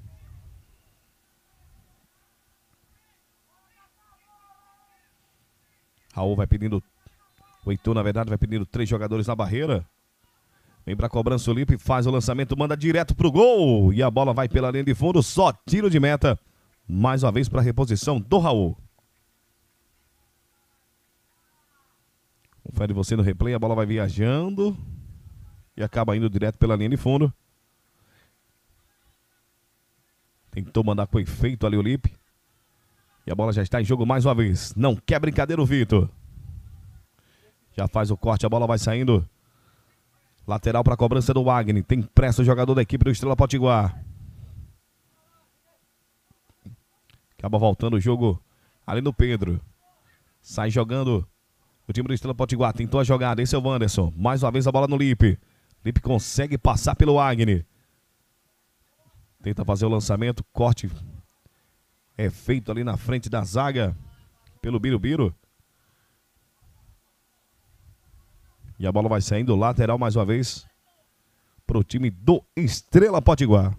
Raul vai pedindo, o Heitor, na verdade, vai pedindo 3 jogadores na barreira. Vem para a cobrança o Lipe, faz o lançamento, manda direto pro gol. E a bola vai pela linha de fundo, só tiro de meta. Mais uma vez para a reposição do Raul. Confere você no replay, a bola vai viajando. E acaba indo direto pela linha de fundo. Tentou mandar com efeito ali o Lipe. E a bola já está em jogo mais uma vez. Não quer brincadeira o Vitor. Já faz o corte, a bola vai saindo. Lateral para a cobrança do Wagner. Tem pressa o jogador da equipe do Estrela Potiguar. Acaba voltando o jogo ali no Pedro. Sai jogando o time do Estrela Potiguar. Tentou a jogada, esse é o Wanderson. Mais uma vez a bola no Lipe. Lipe consegue passar pelo Wagner. Tenta fazer o lançamento, corte é feito ali na frente da zaga pelo Birubiru. E a bola vai saindo lateral mais uma vez para o time do Estrela Potiguar.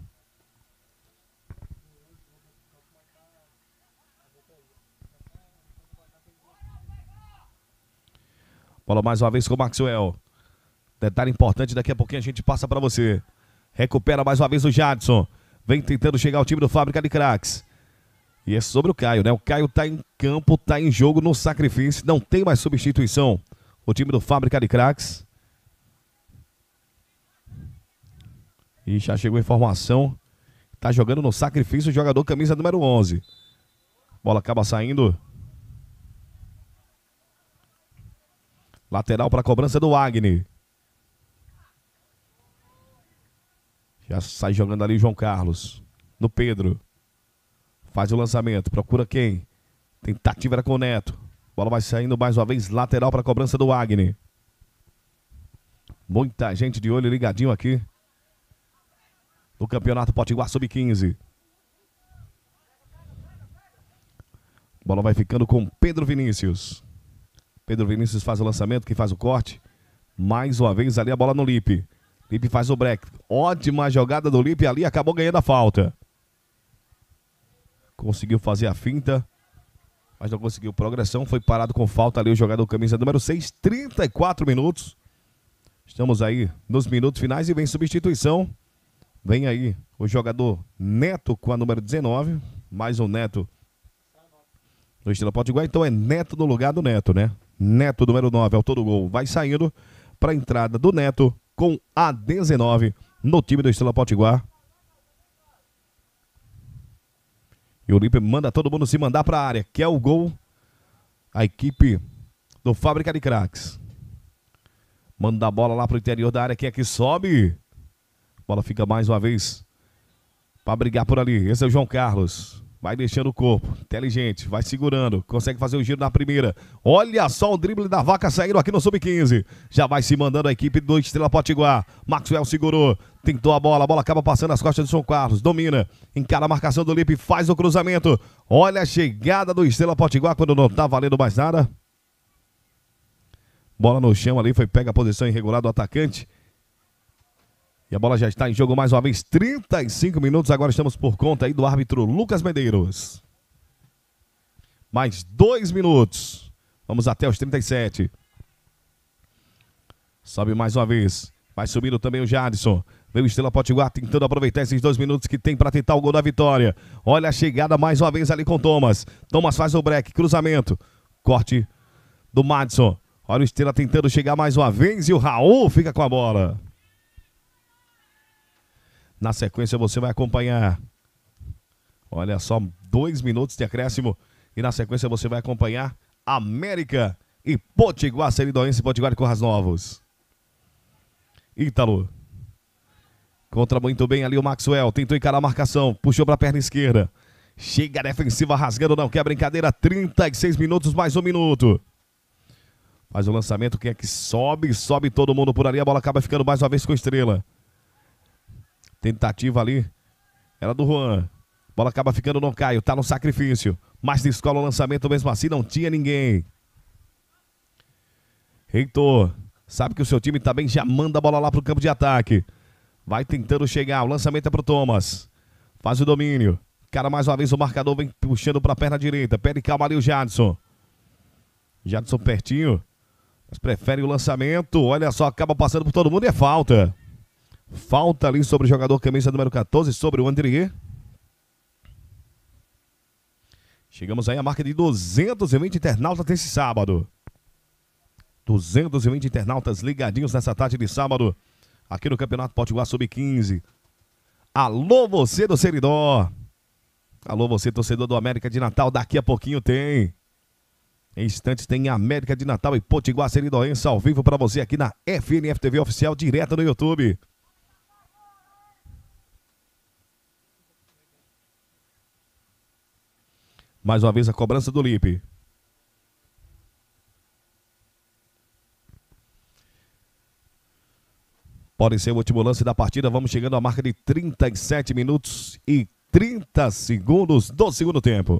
Bola mais uma vez com o Maxwell. Detalhe importante, daqui a pouquinho a gente passa para você. Recupera mais uma vez o Jadson. Vem tentando chegar o time do Fábrica de Craques. E é sobre o Caio, né? O Caio tá em campo, tá em jogo no sacrifício. Não tem mais substituição. O time do Fábrica de Craques. E já chegou a informação. Tá jogando no sacrifício o jogador camisa número 11. Bola acaba saindo. Lateral para a cobrança do Wagner. Já sai jogando ali o João Carlos. No Pedro. Faz o lançamento. Procura quem? Tentativa era com o Neto. Bola vai saindo mais uma vez. Lateral para a cobrança do Wagner. Muita gente de olho ligadinho aqui no Campeonato Potiguar Sub-15. Bola vai ficando com Pedro Vinícius. Pedro Vinícius faz o lançamento, que faz o corte. Mais uma vez ali a bola no Lipe. Lipe faz o break. Ótima jogada do Lipe ali, acabou ganhando a falta. Conseguiu fazer a finta, mas não conseguiu progressão. Foi parado com falta ali o jogador camisa número 6. 34 minutos. Estamos aí nos minutos finais e vem substituição. Vem aí o jogador Neto com a número 19. Mais um Neto no Estrela Potiguar. Então é Neto no lugar do Neto, né? Neto, número 9, autor do gol. Vai saindo para a entrada do Neto com a 19 no time do Estrela Potiguar. E o Lipe manda todo mundo se mandar para a área. Que é o gol. A equipe do Fábrica de Craques. Manda a bola lá pro interior da área. Quem é que sobe? Bola fica mais uma vez para brigar por ali. Esse é o João Carlos. Vai deixando o corpo. Inteligente. Vai segurando. Consegue fazer o giro na primeira. Olha só o drible da vaca saindo aqui no Sub-15. Já vai se mandando a equipe do Estrela Potiguar. Maxwell segurou. Tentou a bola acaba passando as costas do João Carlos. Domina. Encara a marcação do Lipe. Faz o cruzamento. Olha a chegada do Estrela Potiguar quando não tá valendo mais nada. Bola no chão ali. Foi pega a posição irregular do atacante. E a bola já está em jogo mais uma vez, 35 minutos. Agora estamos por conta aí do árbitro Lucas Medeiros. Mais 2 minutos. Vamos até os 37. Sobe mais uma vez. Vai subindo também o Jadson. Veio o Estrela Potiguar tentando aproveitar esses 2 minutos que tem para tentar o gol da vitória. Olha a chegada mais uma vez ali com Thomas. Thomas faz o break, cruzamento. Corte do Madison. Olha o Estrela tentando chegar mais uma vez e o Raul fica com a bola. Na sequência você vai acompanhar. Olha só, 2 minutos de acréscimo. E na sequência você vai acompanhar América e Potiguar, Seridóense, Potiguar e Currais Novos. Ítalo. Contra muito bem ali o Maxwell. Tentou encarar a marcação. Puxou para a perna esquerda. Chega a defensiva rasgando, não quer brincadeira. 36 minutos, mais 1 minuto. Faz o lançamento. Quem é que sobe? Sobe todo mundo por ali. A bola acaba ficando mais uma vez com a Estrela. Tentativa ali, era do Juan. Bola acaba ficando no Caio, tá no sacrifício. Mas descola o lançamento mesmo assim, não tinha ninguém. Heitor, sabe que o seu time também já manda a bola lá pro campo de ataque. Vai tentando chegar, o lançamento é pro Thomas. Faz o domínio. Cara, mais uma vez o marcador vem puxando pra perna direita. Pede calma ali o Jadson. Jadson pertinho, mas prefere o lançamento. Olha só, acaba passando por todo mundo e é falta. Falta ali sobre o jogador camisa número 14, sobre o Andrié. Chegamos aí à marca de 220 internautas nesse sábado. 220 internautas ligadinhos nessa tarde de sábado, aqui no Campeonato Potiguar Sub-15. Alô você do Seridó. Alô você torcedor do América de Natal, daqui a pouquinho tem. Em instantes tem América de Natal e Potiguar Seridóense ao vivo para você aqui na FNF TV Oficial, direto no YouTube. Mais uma vez a cobrança do Lipe. Pode ser o último lance da partida. Vamos chegando à marca de 37 minutos e 30 segundos do segundo tempo.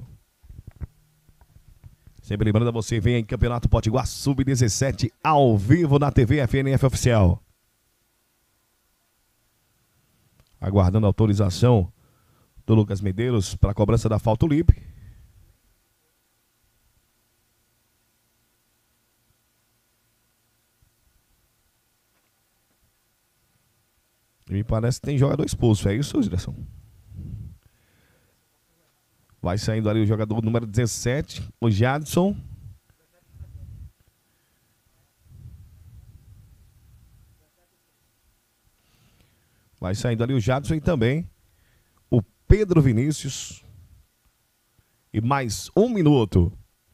Sempre lembrando a você, vem em Campeonato Potiguar Sub-17 ao vivo na TV FNF Oficial. Aguardando a autorização do Lucas Medeiros para a cobrança da falta, o Lipe. Me parece que tem jogador expulso, é isso, direção? Vai saindo ali o jogador número 17, o Jadson. Vai saindo ali o Jadson e também o Pedro Vinícius. E mais 1 minuto.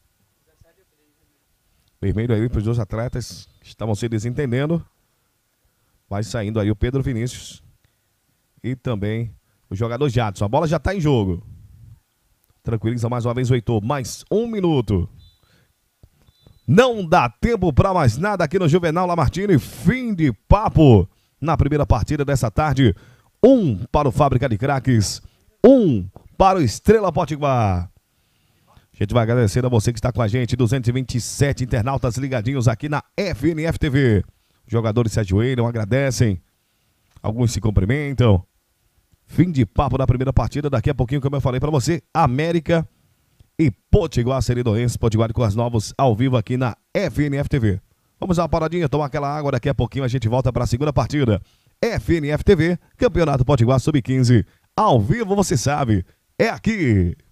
Vermelho aí para os dois atletas que estavam se desentendendo. Vai saindo aí o Pedro Vinícius e também o jogador Jadson. A bola já está em jogo. Tranquiliza mais uma vez o Heitor. Mais 1 minuto. Não dá tempo para mais nada aqui no Juvenal Lamartine. Fim de papo na primeira partida dessa tarde. 1 para o Fábrica de Craques. 1 para o Estrela Potiguar. A gente vai agradecer a você que está com a gente. 227 internautas ligadinhos aqui na FNF TV. Jogadores se ajoelham, agradecem. Alguns se cumprimentam. Fim de papo da primeira partida. Daqui a pouquinho, como eu falei para você, América e Potiguar Seridóense, Potiguar e Currais Novos, ao vivo aqui na FNF TV. Vamos dar uma paradinha, tomar aquela água. Daqui a pouquinho a gente volta para a segunda partida. FNF TV, Campeonato Potiguar Sub-15. Ao vivo, você sabe, é aqui.